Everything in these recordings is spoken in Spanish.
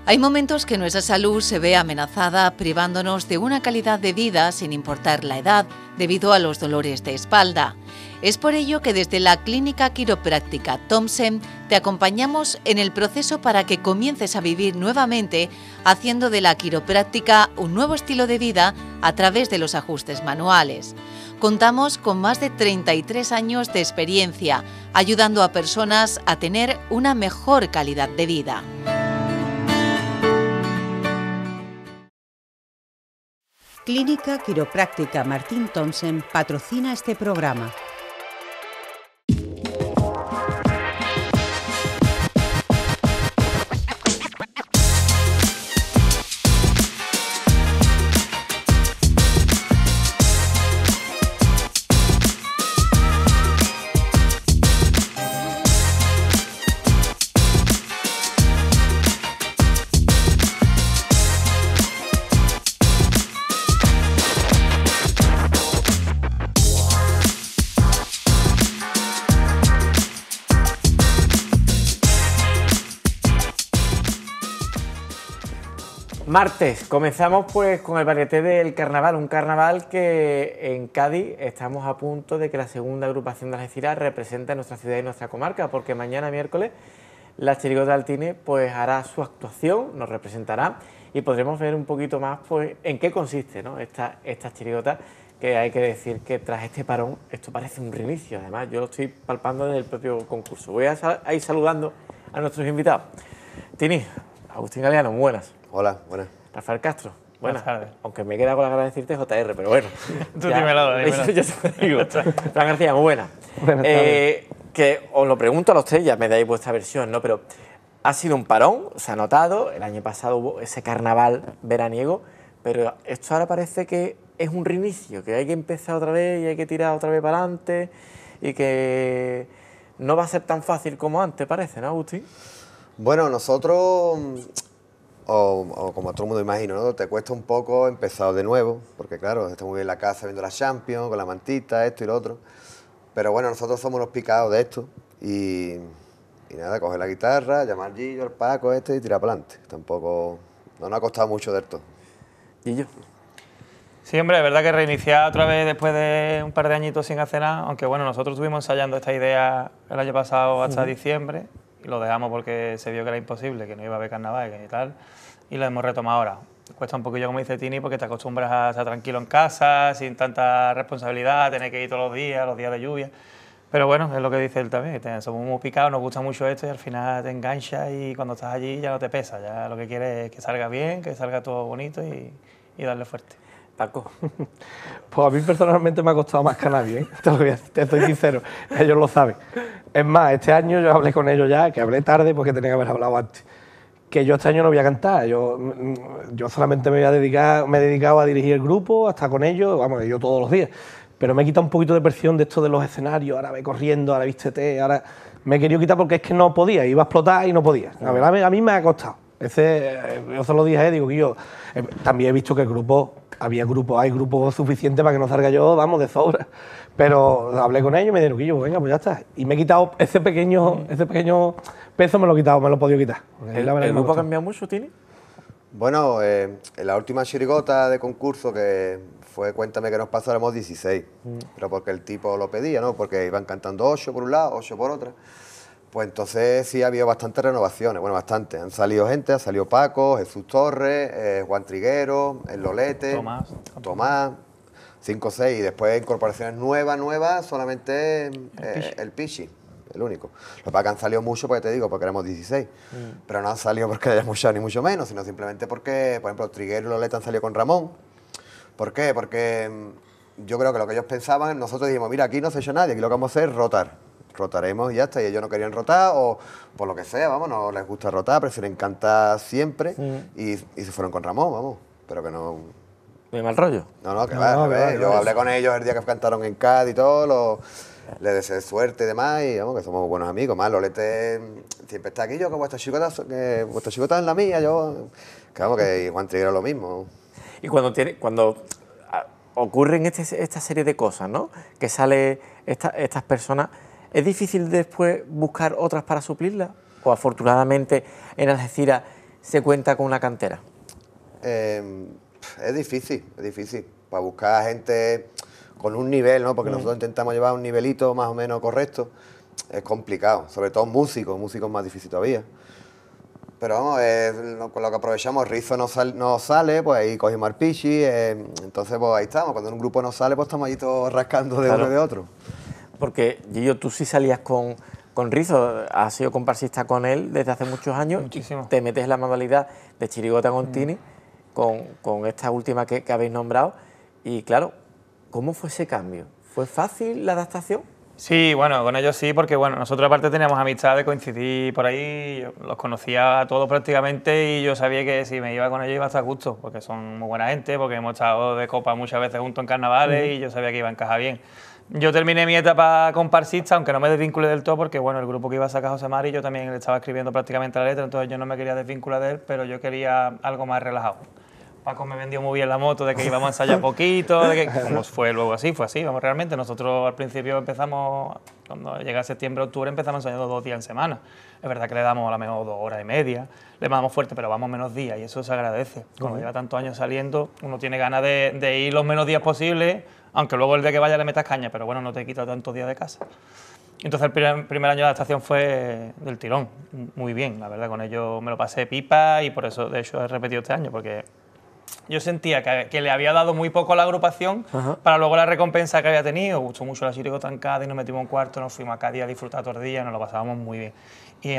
Hay momentos que nuestra salud se ve amenazada privándonos de una calidad de vida sin importar la edad debido a los dolores de espalda. Es por ello que desde la Clínica Quiropráctica Thompson te acompañamos en el proceso para que comiences a vivir nuevamente haciendo de la quiropráctica un nuevo estilo de vida a través de los ajustes manuales. Contamos con más de 33 años de experiencia ayudando a personas a tener una mejor calidad de vida. Clínica Quiropráctica Martín Thompson patrocina este programa. Martes, comenzamos pues con el varieté del carnaval, un carnaval que en Cádiz estamos a punto de que la segunda agrupación de Algeciras represente a nuestra ciudad y nuestra comarca, porque mañana miércoles la chirigota Altine pues hará su actuación, nos representará y podremos ver un poquito más pues en qué consiste, ¿no? esta chirigota, que hay que decir que tras este parón esto parece un reinicio. Además yo lo estoy palpando desde el propio concurso. Voy a ir saludando a nuestros invitados. Tini, Agustín Galeano, buenas. Hola, buenas. Rafael Castro, buenas tardes. Aunque me queda con la gana de decirte JR, pero bueno. Tú dímelo. Yo te lo digo. Fran García, muy buena. Buenas tardes. Que os lo pregunto a los tres, ya me dais vuestra versión, ¿no? Pero ha sido un parón, se ha notado, el año pasado hubo ese carnaval veraniego, pero esto ahora parece que es un reinicio, que hay que empezar otra vez y hay que tirar otra vez para adelante y que no va a ser tan fácil como antes, parece, ¿no, Agustín? Bueno, nosotros... O como todo el mundo imagino, ¿no? Te cuesta un poco empezar de nuevo, porque claro, estamos en la casa viendo la Champions, con la mantita, esto y lo otro. Pero bueno, nosotros somos los picados de esto y nada, coger la guitarra, llamar al Gillo, al Paco, y tirar para adelante. Tampoco, no nos ha costado mucho de esto. Gillo. Sí, hombre, es verdad que reiniciar otra vez después de un par de añitos sin hacer nada, aunque bueno, nosotros estuvimos ensayando esta idea el año pasado hasta diciembre, y lo dejamos porque se vio que era imposible, que no iba a haber carnaval y tal, y lo hemos retomado ahora. Cuesta un poquillo, como dice Tini, porque te acostumbras a estar tranquilo en casa, sin tanta responsabilidad, tener que ir todos los días de lluvia. Pero bueno, es lo que dice él también, somos muy picados, nos gusta mucho esto y al final te enganchas y cuando estás allí ya no te pesa, ya lo que quieres es que salga bien, que salga todo bonito y darle fuerte. Paco. Pues a mí personalmente me ha costado más que a nadie, ¿eh? Te soy sincero, ellos lo saben. Es más, este año yo hablé con ellos ya, que hablé tarde porque tenía que haber hablado antes, que yo este año no voy a cantar, yo solamente me he dedicado a dirigir el grupo, a estar con ellos, vamos, yo todos los días, pero me he quitado un poquito de presión de esto de los escenarios, ahora ve corriendo, ahora vístete, ahora me he querido quitar porque es que no podía, iba a explotar y no podía. A mí me ha costado. Yo se lo dije, digo que yo también he visto que el grupo, hay grupos suficientes para que no salga yo, vamos, de sobra. Pero hablé con ellos y me dijeron que yo, venga, pues ya está. Y me he quitado ese pequeño peso, me lo he podido quitar. ¿El grupo ha cambiado mucho, Tini? Bueno, en la última chirigota de concurso que fue Cuéntame qué nos pasó, éramos 16. Pero porque el tipo lo pedía, ¿no? Porque iban cantando 8 por un lado, 8 por otra. Pues entonces sí ha habido bastantes renovaciones, bueno, bastante. Han salido gente, ha salido Paco, Jesús Torres, Juan Triguero, El Lolete, Tomás, 5 o 6. Y después incorporaciones nuevas, solamente el Pichi, el único. Los que han salido mucho, porque te digo, porque éramos 16. Pero no han salido porque hayamos mucho ni mucho menos, sino simplemente porque, por ejemplo, Triguero y Lolete han salido con Ramón. ¿Por qué? Porque yo creo que lo que ellos pensaban, nosotros dijimos, mira, aquí no se ha hecho nadie, aquí lo que vamos a hacer es rotar. Rotaremos y ya está, y ellos no querían rotar o por lo que sea, vamos, no les gusta rotar, prefieren cantar siempre y se fueron con Ramón, vamos, pero que no... ¿De mal rollo? No, que va, yo hablé con ellos el día que cantaron en Cádiz y todo, les deseé suerte y demás y vamos, que somos buenos amigos, más Lolete siempre está aquí, yo que vuestra chicota es la mía, yo... Que vamos, que Juan Triguero lo mismo. Y cuando ocurren esta serie de cosas, ¿no? Que sale estas personas... ¿Es difícil después buscar otras para suplirlas? ¿O afortunadamente en Algeciras se cuenta con una cantera? Es difícil, es difícil. Para buscar gente con un nivel, ¿no? Porque nosotros intentamos llevar un nivelito más o menos correcto. Es complicado, sobre todo músicos es más difícil todavía. Pero vamos, con lo que aprovechamos, Rizo no sale, pues ahí cogimos al Pichi, entonces pues ahí estamos. Cuando un grupo no sale, pues estamos ahí todos rascando de uno y de otro. Porque, Gillo, tú sí salías con Rizo, has sido comparsista con él desde hace muchos años. Muchísimo. Te metes en la modalidad de chirigota con Tini, con esta última que habéis nombrado. Y claro, ¿cómo fue ese cambio? ¿Fue fácil la adaptación? Sí, bueno, con ellos sí, porque bueno, nosotros aparte teníamos amistad de coincidir por ahí, yo los conocía a todos prácticamente y yo sabía que si me iba con ellos iba a estar a gusto, porque son muy buena gente, porque hemos estado de copa muchas veces juntos en carnavales y yo sabía que iba a encajar bien. Yo terminé mi etapa comparsista, aunque no me desvinculé del todo, porque bueno, el grupo que iba a sacar José Mari, yo también le estaba escribiendo prácticamente la letra, entonces yo no me quería desvincular de él, pero yo quería algo más relajado. Paco me vendió muy bien la moto de que íbamos a ensayar poquito, de que, como fue luego así, fue así, vamos, realmente. Nosotros al principio empezamos, cuando llega septiembre, octubre, empezamos ensayando 2 días en semana. Es verdad que le damos a lo mejor 2 horas y media, le damos fuerte, pero vamos menos días y eso se agradece. Cuando lleva tantos años saliendo, uno tiene ganas de ir los menos días posibles, aunque luego el día que vaya le metas caña, pero bueno, no te quita tantos días de casa. Entonces el primer año de adaptación fue del tirón, muy bien, la verdad, con ellos me lo pasé pipa y por eso, de hecho, he repetido este año, porque yo sentía que le había dado muy poco a la agrupación para luego la recompensa que había tenido. Gustó mucho la chirigota en Cádiz, nos metimos en cuarto, nos fuimos a Cádiz a disfrutar todo el día, nos lo pasábamos muy bien. Y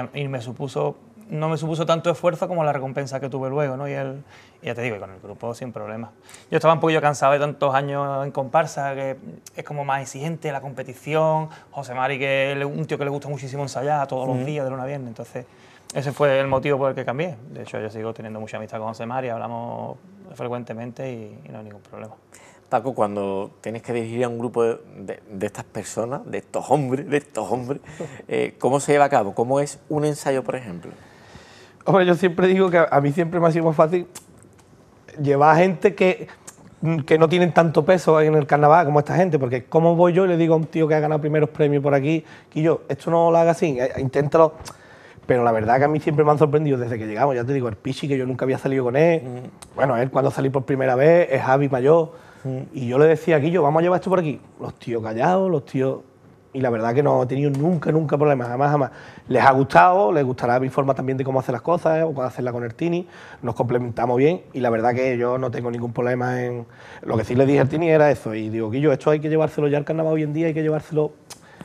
no me supuso tanto esfuerzo como la recompensa que tuve luego, ¿no? Y ya te digo, y con el grupo sin problemas. Yo estaba un poquillo cansado de tantos años en comparsa, que es como más exigente la competición. José Mari, que es un tío que le gusta muchísimo ensayar todos los días, de lunes a viernes, entonces ese fue el motivo por el que cambié. De hecho, yo sigo teniendo mucha amistad con José Mari, hablamos frecuentemente y no hay ningún problema. Paco, cuando tienes que dirigir a un grupo de estas personas, de estos hombres, ¿cómo se lleva a cabo? ¿Cómo es un ensayo, por ejemplo? Hombre, yo siempre digo que a mí siempre me ha sido más fácil llevar a gente que no tienen tanto peso en el carnaval como esta gente, porque ¿cómo voy yo y le digo a un tío que ha ganado primeros premios por aquí, que yo, esto no lo haga así, inténtalo? Pero la verdad que a mí siempre me han sorprendido desde que llegamos. Ya te digo, el Pichi, que yo nunca había salido con él. Bueno, él cuando salí por primera vez, es Javi mayor. Y yo le decía, Guillo, vamos a llevar esto por aquí. Los tíos callados, los tíos... Y la verdad que no he tenido nunca problemas, jamás. Les ha gustado, les gustará mi forma también de cómo hacer las cosas, o cómo hacerla con el Tini. Nos complementamos bien y la verdad que yo no tengo ningún problema en... Lo que sí le dije al Tini era eso. Y digo, Guillo, esto hay que llevárselo ya al carnaval hoy en día, hay que llevárselo...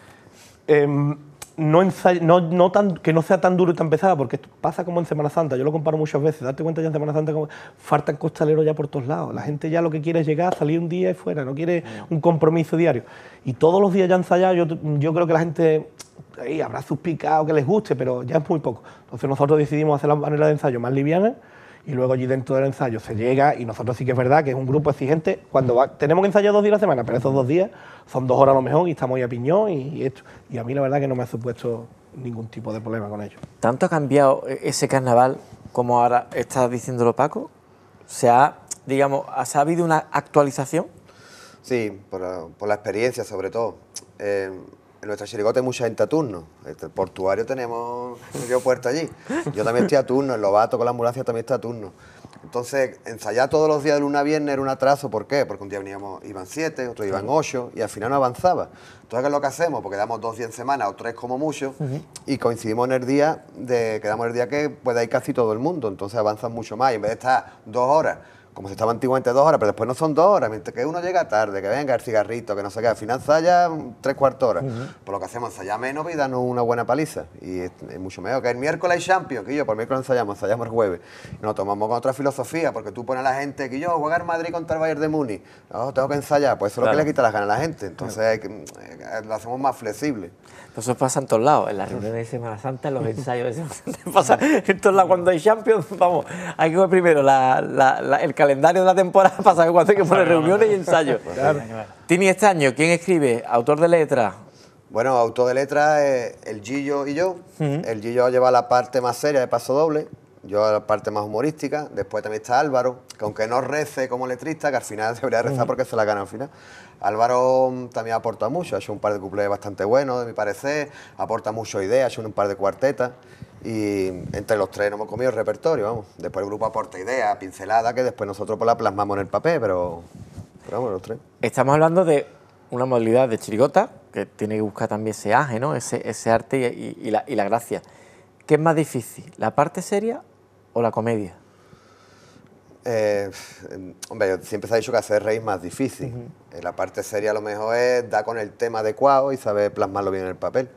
que no sea tan duro y tan pesado, porque esto pasa como en Semana Santa, yo lo comparo muchas veces, date cuenta ya en Semana Santa como faltan costaleros ya por todos lados, la gente ya lo que quiere es llegar, salir un día y fuera, no quiere un compromiso diario, y todos los días ya ensayar, yo creo que la gente, ahí habrá sus picados que les guste, pero ya es muy poco, entonces nosotros decidimos hacer la manera de ensayo más liviana, y luego allí dentro del ensayo se llega, y nosotros sí que es verdad que es un grupo exigente, tenemos que ensayar 2 días a la semana, pero esos 2 días son 2 horas a lo mejor y estamos ahí a piñón y esto. Y a mí la verdad que no me ha supuesto ningún tipo de problema con ello. ¿Tanto ha cambiado ese carnaval como ahora estás diciéndolo, Paco? ¿Ha habido una actualización? Sí, por la experiencia sobre todo. En nuestra chirigota hay mucha gente a turno. En el portuario tenemos medio puerto allí. Yo también estoy a turno, en Lobato con la ambulancia también está a turno. Entonces, ensayar todos los días de lunes a viernes era un atraso. ¿Por qué? Porque un día iban 7, otro iban 8 y al final no avanzaba. Entonces, ¿qué es lo que hacemos? Porque damos 2 días en semana o 3 como mucho y coincidimos en el día quedamos el día que pueda ir casi todo el mundo. Entonces avanzan mucho más y en vez de estar 2 horas, como se estaba antiguamente 2 horas, pero después no son 2 horas, mientras que uno llega tarde, que venga el cigarrito, que no sé qué, al final ensaya 3/4 horas. Por lo que hacemos, ensayar menos y darnos una buena paliza. Y es mucho mejor que el miércoles hay Champions, que yo por miércoles ensayamos el jueves. Y nos tomamos con otra filosofía, porque tú pones a la gente que yo jugar Madrid contra el Bayern de Múnich, no, tengo que ensayar, pues eso es lo que le quita las ganas a la gente. Entonces lo hacemos más flexible. Eso pasa en todos lados, en las reuniones de Semana Santa, en los ensayos de Semana Santa, pasa en todos lados. Cuando hay Champions, vamos, hay que ver primero el calendario de la temporada para saber cuándo hay que poner reuniones y ensayos. Claro. Tini, este año, ¿quién escribe? ¿Autor de letras? Bueno, autor de letras el Gillo y yo. El Gillo lleva la parte más seria de Paso Doble, yo la parte más humorística. Después también está Álvaro, que aunque no rece como letrista, que al final debería rezar porque se la gana al final. Álvaro también aporta mucho, ha hecho un par de cuplés bastante buenos, de mi parecer, aporta mucho ideas, ha hecho un par de cuartetas. Y entre los tres nos hemos comido el repertorio, vamos. Después el grupo aporta ideas, pinceladas, que después nosotros pues la plasmamos en el papel, pero vamos, los tres. Estamos hablando de una modalidad de chirigota que tiene que buscar también ese aje, ¿no? Ese arte y la gracia. ¿Qué es más difícil, la parte seria o la comedia? Hombre, siempre se ha dicho que hacer reír es más difícil. La parte seria a lo mejor es dar con el tema adecuado y saber plasmarlo bien en el papel.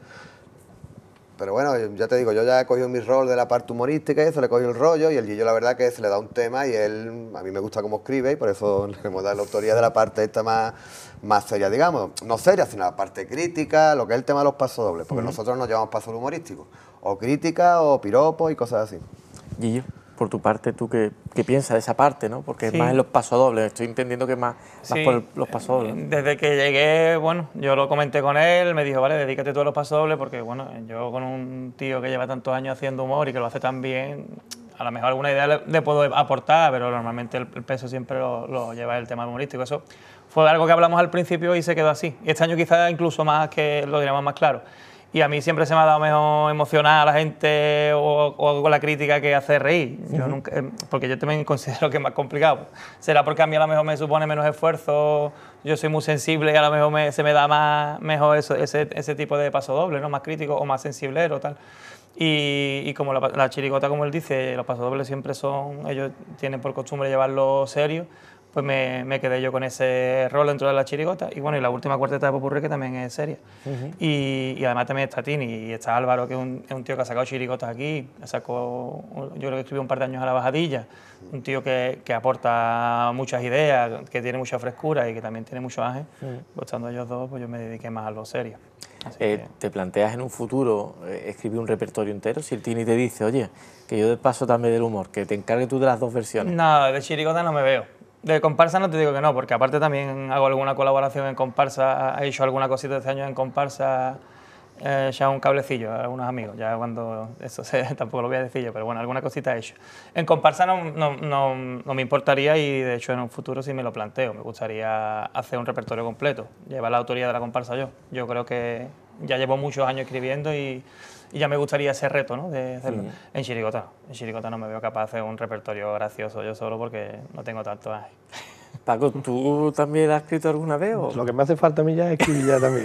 Pero bueno, ya te digo, yo ya he cogido mi rol de la parte humorística y eso, le he cogido el rollo, y el Gillo la verdad que se le da un tema y él, a mí me gusta cómo escribe y por eso le hemos dado la autoría de la parte esta más seria, digamos. No seria, sino la parte crítica, lo que es el tema de los pasodobles, porque nosotros nos llamamos pasos humorísticos, o crítica o piropos y cosas así. Gillo, por tu parte, ¿tú qué piensas de esa parte, no? Porque es más en los pasodobles, estoy entendiendo que es más por los pasodobles, ¿no? Desde que llegué, bueno, yo lo comenté con él, me dijo, vale, dedícate tú a los pasodobles, porque bueno, yo con un tío que lleva tantos años haciendo humor y que lo hace tan bien, a lo mejor alguna idea le puedo aportar, pero normalmente el peso siempre lo lleva el tema humorístico. Eso fue algo que hablamos al principio y se quedó así. Y este año quizás incluso más, que lo diremos más claro. Y a mí siempre se me ha dado mejor emocionar a la gente o con la crítica que hacer reír. Yo nunca, porque yo también considero que es más complicado. Será porque a mí a lo mejor me supone menos esfuerzo, yo soy muy sensible y a lo mejor se me da mejor ese tipo de pasodoble, ¿no? Más crítico o más sensiblero, tal. Y como la chirigota, como él dice, los pasodobles siempre son, ellos tienen por costumbre llevarlo serio, pues me quedé yo con ese rol dentro de la chirigota. Y bueno, y la última cuarteta de Popurrí, que también es seria. Y además también está Tini y está Álvaro, que es un tío que ha sacado chirigotas aquí, yo creo que escribió un par de años a La Bajadilla, un tío que aporta muchas ideas, que tiene mucha frescura y que también tiene mucho ángel. Pues estando ellos dos, pues yo me dediqué más a lo serio. ¿Te planteas en un futuro escribir un repertorio entero? Si el Tini te dice, oye, que yo paso también del humor, que te encargue tú de las dos versiones. No, de chirigota no me veo. De comparsa no te digo que no, porque aparte también hago alguna colaboración en comparsa, he hecho alguna cosita este año en comparsa, ya un cablecillo a unos amigos, ya cuando eso tampoco lo voy a decir yo, pero bueno, alguna cosita he hecho. En comparsa no me importaría y de hecho en un futuro sí me lo planteo, me gustaría hacer un repertorio completo, llevar la autoría de la comparsa yo. Yo creo que ya llevo muchos años escribiendo y ya me gustaría ese reto, ¿no? De hacerlo. En chirigota no me veo capaz de hacer un repertorio gracioso yo solo porque no tengo tanto ángel. Paco, ¿tú también has escrito alguna vez? ¿O? Lo que me hace falta a mí ya es escribir ya también.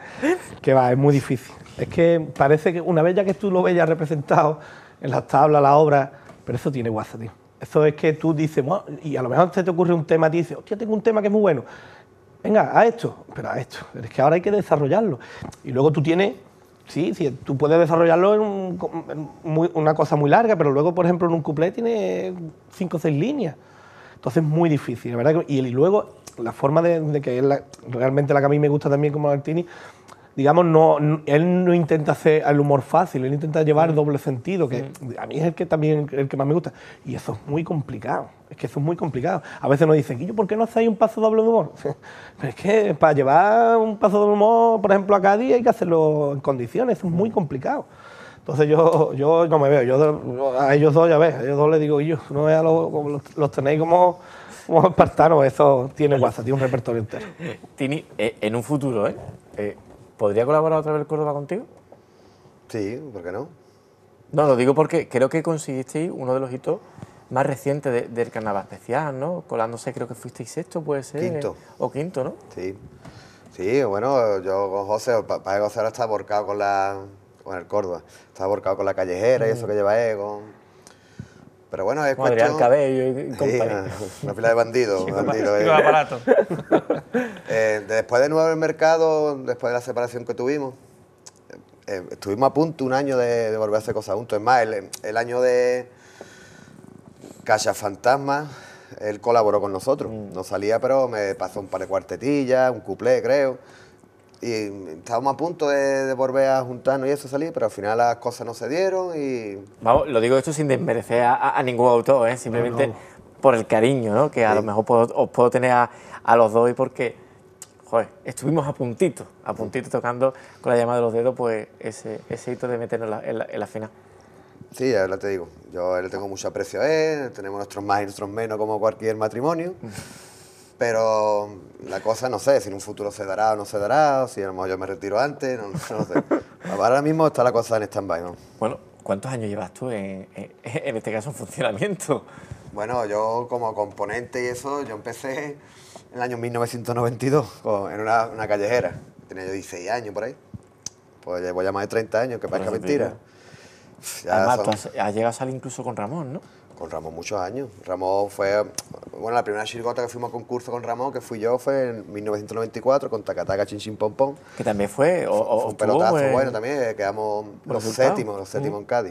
Que va, es muy difícil. Es que parece que una vez ya que tú lo ves ya representado en las tablas, las obras, pero eso tiene guasa, tío. Eso es que tú dices, bueno, y a lo mejor te ocurre un tema, te dices, hostia, tengo un tema que es muy bueno. Venga, a esto, pero a esto. Pero es que ahora hay que desarrollarlo. Y luego tú tienes... Sí, tú puedes desarrollarlo en una cosa muy larga, pero luego, por ejemplo, en un cuplé tiene 5 o 6 líneas. Entonces es muy difícil, ¿verdad? Y luego, la forma de que es realmente la que a mí me gusta también como Martini, digamos, él no intenta hacer el humor fácil, él intenta llevar doble sentido, que a mí es el que más me gusta. Y eso es muy complicado, es que eso es muy complicado. A veces nos dicen, ¿y por qué no hacéis un paso doble de humor? Pero es que para llevar un paso doble de humor, por ejemplo, a Cádiz hay que hacerlo en condiciones, eso es muy complicado. Entonces yo no me veo, yo a ellos dos, ya ves, a ellos dos les digo, yo no veas los tenéis como espartanos, eso tiene guasa, tiene un repertorio entero. Tini, en un futuro, ¿podría colaborar otra vez el Córdoba contigo? Sí, ¿por qué no? No, lo digo porque creo que conseguisteis uno de los hitos más recientes del Carnaval Especial, ¿no? Colándose, creo que fuisteis sexto, puede ser. Quinto. O quinto, ¿no? Sí, bueno, yo con José, para José ahora está borcado con el Córdoba, está borcado con la callejera y eso que lleva pero bueno, es cuestión... Adrián Cabello y compañía. Una fila de bandidos. Los aparatos. Después de nuevo en el mercado, después de la separación que tuvimos, estuvimos a punto un año de volver a hacer cosas juntos. Es más, el año de Cacha Fantasma, él colaboró con nosotros. No salía, pero me pasó un par de cuartetillas, un cuplé, creo. Y estábamos a punto de volver a juntarnos y eso salir, pero al final las cosas no se dieron y... Vamos, lo digo esto sin desmerecer a ningún autor, simplemente por el cariño, ¿no? Que a lo mejor os puedo tener a los dos y porque, joder, estuvimos a puntito tocando con la llama de los dedos, pues ese hito de meternos en la final. Sí, ya te digo, yo le tengo mucho aprecio a él, tenemos nuestros más y nuestros menos como cualquier matrimonio. Pero la cosa, no sé, si en un futuro se dará o no se dará, o si a lo mejor yo me retiro antes, no sé. Ahora mismo está la cosa en stand-by, ¿no? Bueno, ¿Cuántos años llevas tú en este caso en funcionamiento? Bueno, yo como componente y eso, yo empecé en el año 1992 en una callejera. Tenía yo 16 años por ahí. Pues llevo ya más de 30 años, que parezca mentira. Además, tú has llegado a salir incluso con Ramón, ¿no? Con Ramón muchos años. Ramón fue... Bueno, la primera chirigota que fuimos a concurso con Ramón, que fui yo, fue en 1994 con Tacataca Chin Chin Pom Pom. Que también fue... Fue un pelotazo bueno también, quedamos los séptimos en Cádiz.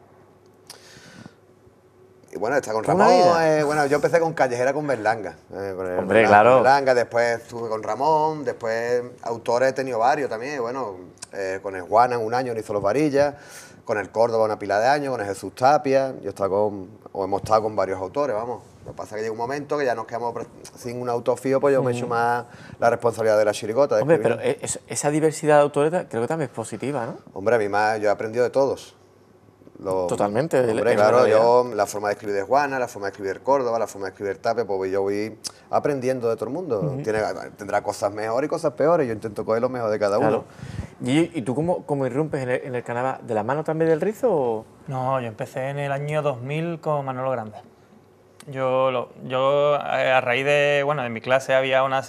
Y bueno, está con Ramón, bueno, yo empecé con Callejera con Berlanga. Hombre, claro. Berlanga, después estuve con Ramón, después autores he tenido varios también, bueno, con el Juana un año, hizo Los Varillas, con el Córdoba una pila de años, con el Jesús Tapia, hemos estado con varios autores, vamos. Lo que pasa es que llega un momento que ya nos quedamos sin un autor fijo, pues yo me he hecho más la responsabilidad de la chirigota. Hombre, pero esa diversidad de autores creo que también es positiva, ¿no? Hombre, a mí yo he aprendido de todos. Totalmente. Hombre, claro, yo la forma de escribir de Juana, la forma de escribir de Córdoba, la forma de escribir de Tapia, pues yo voy aprendiendo de todo el mundo. Tendrá cosas mejores y cosas peores, yo intento coger lo mejor de cada uno. Claro. ¿Y tú cómo irrumpes en el carnaval? ¿De la mano también del Rizo o...? No, yo empecé en el año 2000 con Manolo Grande. Yo a raíz de mi clase había unos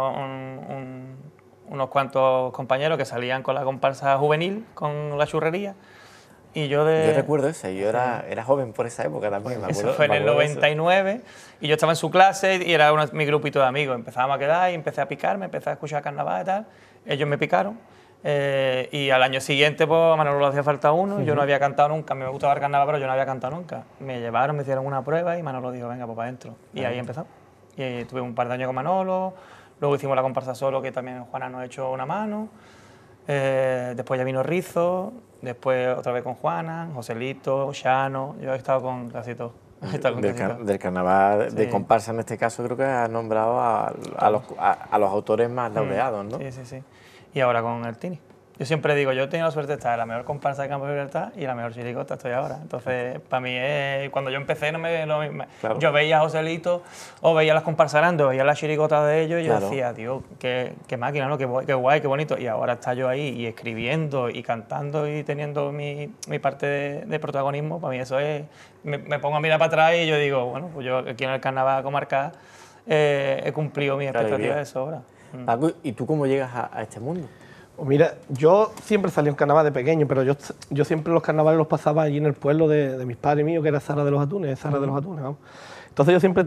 cuantos compañeros que salían con la comparsa juvenil, con la churrería. Y yo recuerdo ese, yo era joven por esa época también, me acuerdo. Eso fue en el 99 y yo estaba en su clase y era mi grupito de amigos. Empezábamos a quedar y empecé a picarme, empecé a escuchar carnaval y tal. Ellos me picaron y al año siguiente pues a Manolo le hacía falta uno. Yo no había cantado nunca, a mí me gustaba el carnaval pero yo no había cantado nunca. Me llevaron, me hicieron una prueba y Manolo dijo, venga, pues para adentro. Y ahí empezó. Y tuve un par de años con Manolo, luego hicimos la comparsa solo que también Juana nos echó una mano. Después ya vino Rizo, después otra vez con Juana, Joselito, Xano, yo he estado con casi todo. Del carnaval, de comparsa en este caso, creo que has nombrado a los autores más laureados, ¿no? Sí. Y ahora con el Tini. Yo siempre digo, yo he tenido la suerte de estar en la mejor comparsa de Campo de Libertad y la mejor chirigota estoy ahora. Entonces, para mí, cuando yo empecé, claro. Yo veía a Joselito o veía las comparsas grandes, veía las chirigotas de ellos y yo decía, tío, qué máquina, ¿no? Qué guay, qué bonito. Y ahora está yo ahí y escribiendo y cantando y teniendo mi parte de protagonismo. Para mí eso es... Me pongo a mirar para atrás y yo digo, bueno, pues yo aquí en el carnaval comarcal he cumplido mis expectativas de sobra. Paco, ¿y tú cómo llegas a este mundo? Pues mira, yo siempre salí en carnaval de pequeño, pero yo siempre los carnavales los pasaba allí en el pueblo de mis padres míos, que era Zara de los Atunes, vamos. Entonces yo siempre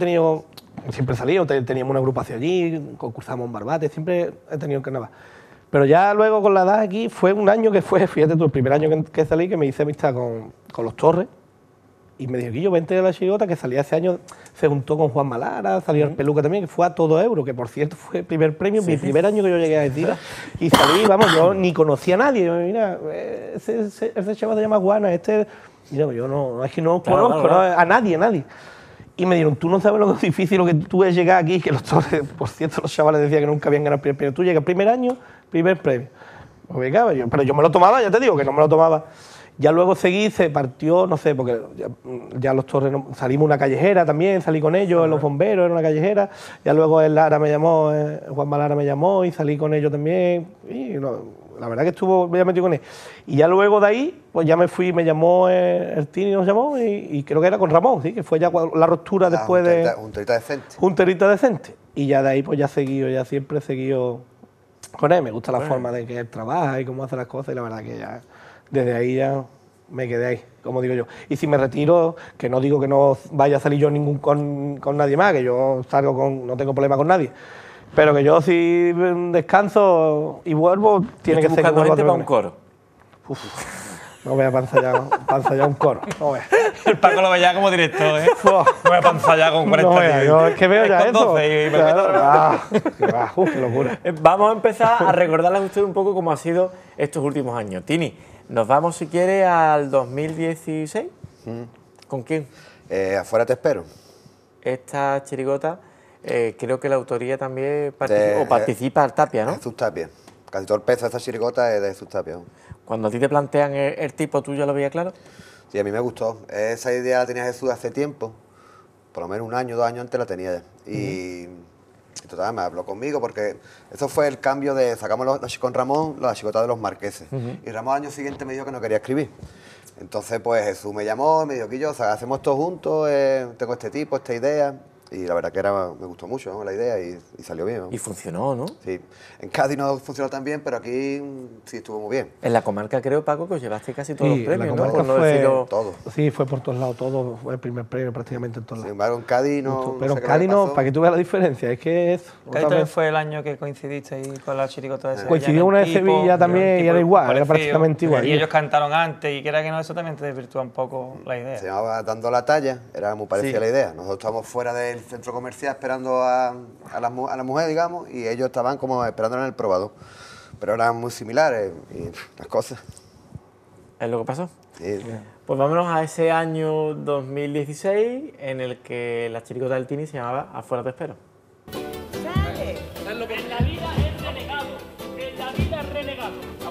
he salido, teníamos una agrupación allí, concursamos en Barbate, siempre he tenido carnaval. Pero ya luego con la edad aquí, fue un año que fue, fíjate tú, el primer año que salí, que me hice amistad con los Torres, y me dijo, Guillo, vente a la chirigota, que salía ese año, se juntó con Juan Malara, salió el Peluca también, que fue a Todo Euro, que por cierto fue el primer premio, mi primer año que yo llegué a Estira, y salí, vamos, yo ni conocía a nadie, mira, ese chaval se llama Juana, mira, yo no, es que no conozco. No, a nadie. Y me dijeron, tú no sabes lo difícil lo que tú es llegar aquí, que los Torres, por cierto, los chavales decían que nunca habían ganado el primer premio, tú llegas primer año, primer premio. Pues, pero yo me lo tomaba, ya te digo, que no me lo tomaba. Ya luego seguí, se partió, no sé, porque ya los Torres salimos una callejera también, salí con ellos, los bomberos, era una callejera. Ya luego el Lara me llamó, Juan Malara me llamó y salí con ellos también. Y la verdad que estuvo bien metido con él. Y ya luego de ahí, pues ya me fui, me llamó el Tini, nos llamó y creo que era con Ramón, ¿sí? Que fue ya la ruptura después de... Junterita decente. Junterita decente. Y ya de ahí pues ya siempre he seguido con él. Me gusta la forma de que él trabaja y cómo hace las cosas y la verdad que ya... Desde ahí ya me quedé ahí, como digo yo. Y si me retiro, que no digo que no vaya a salir yo con nadie más, que yo salgo no tengo problema con nadie, pero que yo si descanso y vuelvo, tiene que ser... buscando gente para un coro. No voy a panzallar un coro. No voy a. El Paco lo ve ya como director, ¿eh? No voy a panzallar con 40 yo es que veo ya eso. 12 y me qué locura. Vamos a empezar a recordarles a ustedes un poco cómo ha sido estos últimos años. Tini, nos vamos, si quiere, al 2016. ¿Con quién? Afuera te espero. Esta chirigota, creo que la autoría también participa Tapia, ¿no? Jesús Tapia. Casi todo el peso de esta chirigota es de Jesús Tapia. Cuando a ti te plantean el tipo, ¿tú ya lo veías claro? Sí, a mí me gustó. Esa idea la tenía Jesús hace tiempo. Por lo menos 1 año, 2 años antes la tenía ya. Y Y total, me habló conmigo porque eso fue el cambio de... Sacamos con Ramón la chicota de los marqueses. Y Ramón al año siguiente me dijo que no quería escribir. Entonces, pues Jesús me llamó, me dijo, Quillo, o sea, hacemos esto juntos, tengo este tipo, esta idea. Y la verdad que me gustó mucho, ¿no?, la idea y salió bien, ¿no? Y funcionó, ¿no? Sí. En Cádiz no funcionó tan bien, pero aquí sí estuvo muy bien. En la comarca creo, Paco, que os llevaste casi todos los premios, la ¿no? comarca Por no decirlo... Todo. Sí, fue por todos lados, todo fue el primer premio prácticamente en todos Sin lados. embargo, en Cádiz no... Pero no sé en qué Cádiz le no, pasó. para que tú veas la diferencia, es que es... Cádiz también fue el año que coincidisteis con la chirigota de Sevilla. Coincidió una de Sevilla también y era igual, era prácticamente igual. Y ellos cantaron antes y quiera que no, eso también te desvirtúa un poco la idea. Se llamaba Dando la Talla, era muy parecida Sí. la idea. Nosotros estábamos fuera del centro comercial esperando a la mujer, digamos, y ellos estaban como esperándola en el probador. Pero eran muy similares y las cosas. ¿Es lo que pasó? Sí. Pues vámonos a ese año 2016 en el que la chirigota del Tini se llamaba Afuera te espero. En la vida es renegado, en la vida es renegado.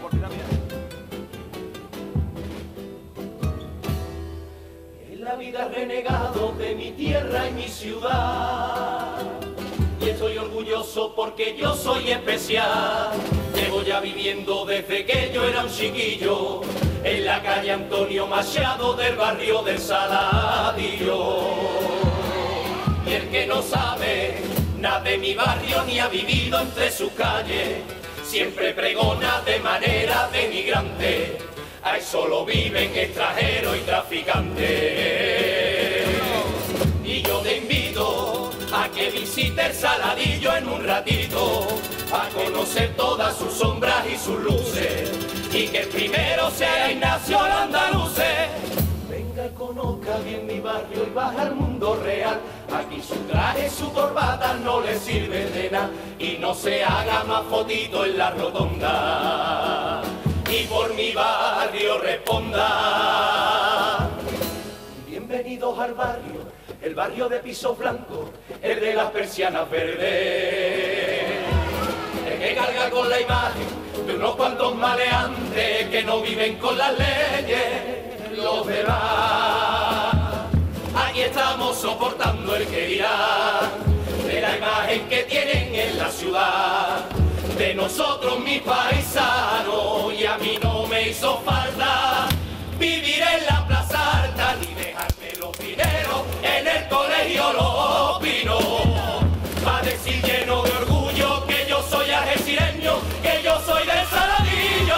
En la vida es renegado de mi tierra y mi ciudad. Y estoy orgulloso porque yo soy especial. Llevo ya viviendo desde que yo era un chiquillo en la calle Antonio Machado del barrio del Saladillo. Y el que no sabe nada de mi barrio ni ha vivido entre sus calles, siempre pregona de manera denigrante. Ahí solo viven extranjeros y traficantes. Y yo te invito a que visite el Saladillo en un ratito, a conocer todas sus sombras y sus luces, y que el primero sea Ignacio Landaluce. Venga y conozca bien mi barrio y baja al mundo real. Aquí su traje, su corbata no le sirve de nada, y no se haga más fotito en la rotonda, y por mi barrio responda. Bienvenidos al barrio, el barrio de piso blanco, el de las persianas verdes, el que carga con la imagen de unos cuantos maleantes que no viven con las leyes, los demás. Aquí estamos soportando el que dirá de la imagen que tienen en la ciudad, de nosotros mis paisanos, y a mí no me hizo falta vivir en la plaza alta ni dejarme los dineros en el colegio Los Pinos, para decir lleno de orgullo que yo soy algecireño, que yo soy del Saladillo.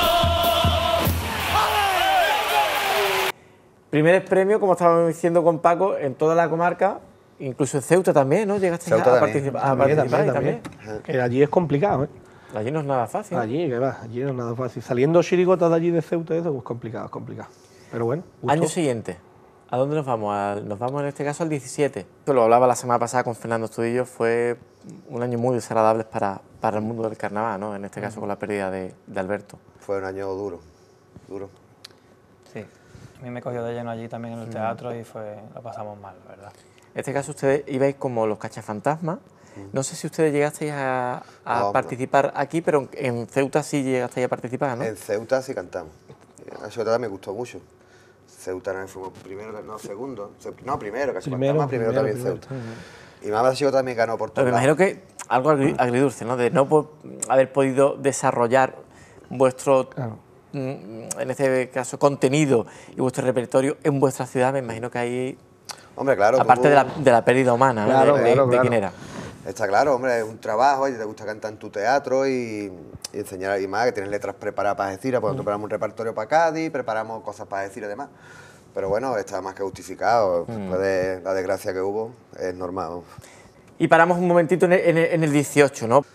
Primer premio, como estábamos diciendo con Paco, en toda la comarca, incluso en Ceuta también, ¿no? Llegaste Ceuta a también. participar también. Que allí es complicado, ¿eh? Allí no es nada fácil. Allí, que va, allí no es nada fácil. Saliendo chirigotas de allí de Ceuta, eso, pues complicado, complicado. Pero bueno, gustó. Año siguiente, ¿a dónde nos vamos? Nos vamos en este caso al 17. Esto lo hablaba la semana pasada con Fernando Estudillo, fue un año muy desagradable para el mundo del carnaval, ¿no? En este caso con la pérdida de Alberto. Fue un año duro, duro. Sí, a mí me cogió de lleno allí también en el teatro y lo pasamos mal, la verdad. En este caso ustedes ibais como los cachafantasmas. No sé si ustedes llegasteis a No, participar aquí, pero en Ceuta sí llegasteis a participar, ¿no? En Ceuta sí cantamos. La chicota me gustó mucho. Ceuta no fuimos primero, no, segundo. No, primero, casi Primero, primero también primero. Ceuta. Y más la chicota también ganó por Pero todos me lados. imagino que algo agridulce, ¿no? De no haber podido desarrollar vuestro, Claro. en este caso, contenido y vuestro repertorio en vuestra ciudad. Me imagino que ahí, Hombre, claro. aparte de la pérdida humana, ¿no? Claro, de claro. quién era. Está claro, hombre, es un trabajo y te gusta cantar en tu teatro y enseñar y más, que tienes letras preparadas para decir, pues nosotros preparamos un repertorio para Cádiz, preparamos cosas para decir y demás. Pero bueno, está más que justificado, después de la desgracia que hubo, es normal. Y paramos un momentito en el 18, ¿no?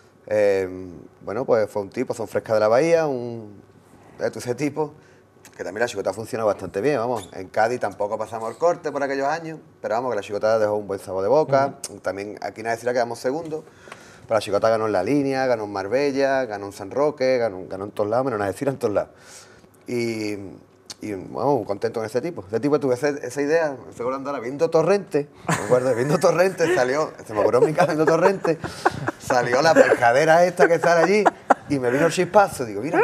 Bueno, pues fue un tipo, son Fresca de la Bahía, de ese tipo, que también la chicota funcionó bastante bien, vamos. En Cádiz tampoco pasamos el corte por aquellos años, pero vamos, que la chicota dejó un buen sabor de boca. También aquí nadie decirá que quedamos segundos, pero la chicota ganó en La Línea, ganó en Marbella, ganó en San Roque, ganó en todos lados, menos nadie decir en todos lados. Y bueno, contento con ese tipo. Ese tipo tuve esa idea, me fui andar viendo Torrente, me acuerdo, viendo Torrente, salió, se me ocurrió en mi casa viendo Torrente, salió la pescadera esta que sale allí, y me vino el chispazo, digo, mira,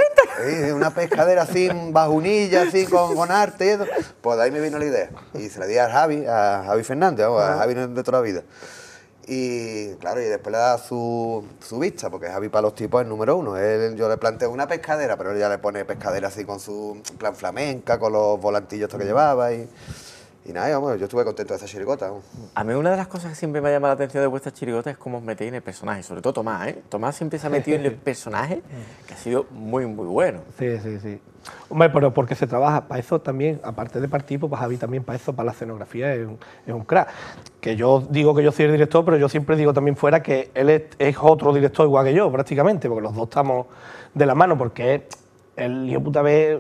una pescadera así, bajunilla, así, con arte y eso. Pues de ahí me vino la idea. Y se la di a Javi Fernández, a Javi de toda la vida. Y claro, y después le da su vista, porque Javi para los tipos es el número uno. Yo le planteo una pescadera, pero él ya le pone pescadera así con su plan flamenca, con los volantillos que llevaba y nada, vamos, yo estuve contento de esa chirigota. Vamos. A mí una de las cosas que siempre me ha llamado la atención de vuestras chirigotas es cómo os metéis en el personaje, sobre todo Tomás, ¿eh? Tomás siempre se ha metido en el personaje, que ha sido muy, muy bueno. Sí, sí, sí. Hombre, pero porque se trabaja para eso también, aparte de partir, pues Javi también para eso, para la escenografía, es un crack. Que yo digo que yo soy el director, pero yo siempre digo también fuera que él es otro director igual que yo, prácticamente, porque los dos estamos de la mano, porque el hijo puta ve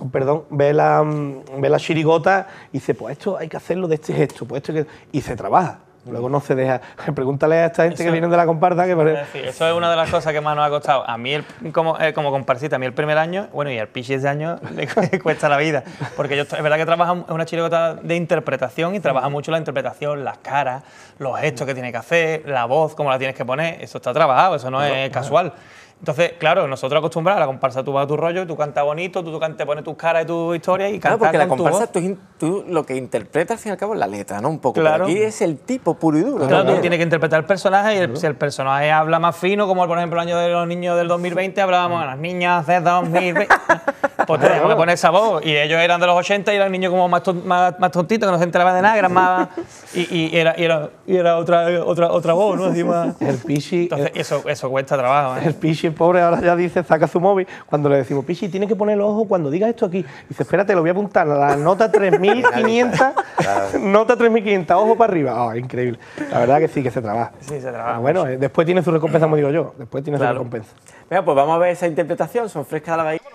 la chirigota y dice, pues esto hay que hacerlo de este gesto, pues esto y se trabaja. Luego no se deja. Pregúntale a esta gente que viene de la comparsa. Eso es una de las cosas que más nos ha costado. A mí, como comparsita, a mí el primer año, bueno, y al Pichi ese año le cuesta la vida. Porque es verdad que trabaja en una chirigota de interpretación y trabaja mucho la interpretación, las caras, los gestos que tiene que hacer, la voz, cómo la tienes que poner. Eso está trabajado, eso no es casual. Entonces, claro, nosotros acostumbrados a la comparsa, tú vas a tu rollo, tú cantas bonito, tú te pones tus caras y tu historia y cantas. Claro, porque la con comparsa tu voz. tú lo que interpretas al fin y al cabo es la letra, ¿no? Un poco. Claro. Pero aquí es el tipo puro y duro. Claro, tú tienes que interpretar el personaje y si el personaje habla más fino, como por ejemplo el año de los niños del 2020, hablábamos de las niñas de 2020. Pues teníamos que poner esa voz. Y ellos eran de los 80 y eran niños como más tontitos, que no se enteraban de nada, eran más. Y era otra voz, ¿no? Encima. El Pichi. Entonces, eso cuesta trabajo, ¿eh? El Pichi, pobre, ahora ya dice, saca su móvil. Cuando le decimos, Pichi, tienes que poner los ojos cuando digas esto aquí. Dice, espérate, lo voy a apuntar a la nota 3500. Nota 3500, ojo para arriba. Oh, increíble. La verdad que sí, que se trabaja. Sí, se trabaja. Bueno, después tiene su recompensa, como digo yo. Después tiene su recompensa. Venga, pues vamos a ver esa interpretación. Son frescas de la bahía.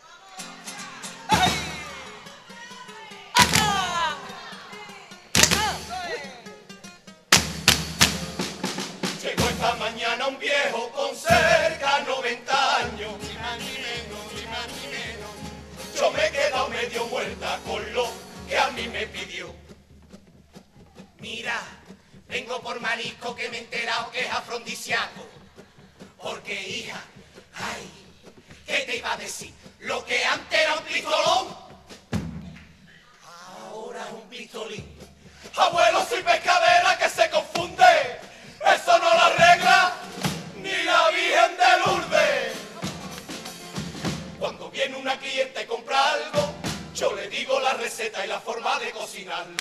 Llegó esta mañana un viejo con cerca 90 años. Ni más ni menos, ni más ni menos. Yo me he quedado medio muerta con lo que a mí me pidió. Mira, vengo por marisco que me he enterado que es afrodisíaco. Porque hija, ay, ¿qué te iba a decir? Lo que antes era un pistolón, ahora es un pistolín. Abuelo, soy pescadera que se confunde. Eso no lo arregla ni la Virgen de Lourdes. Cuando viene una cliente y compra algo, yo le digo la receta y la forma de cocinarlo.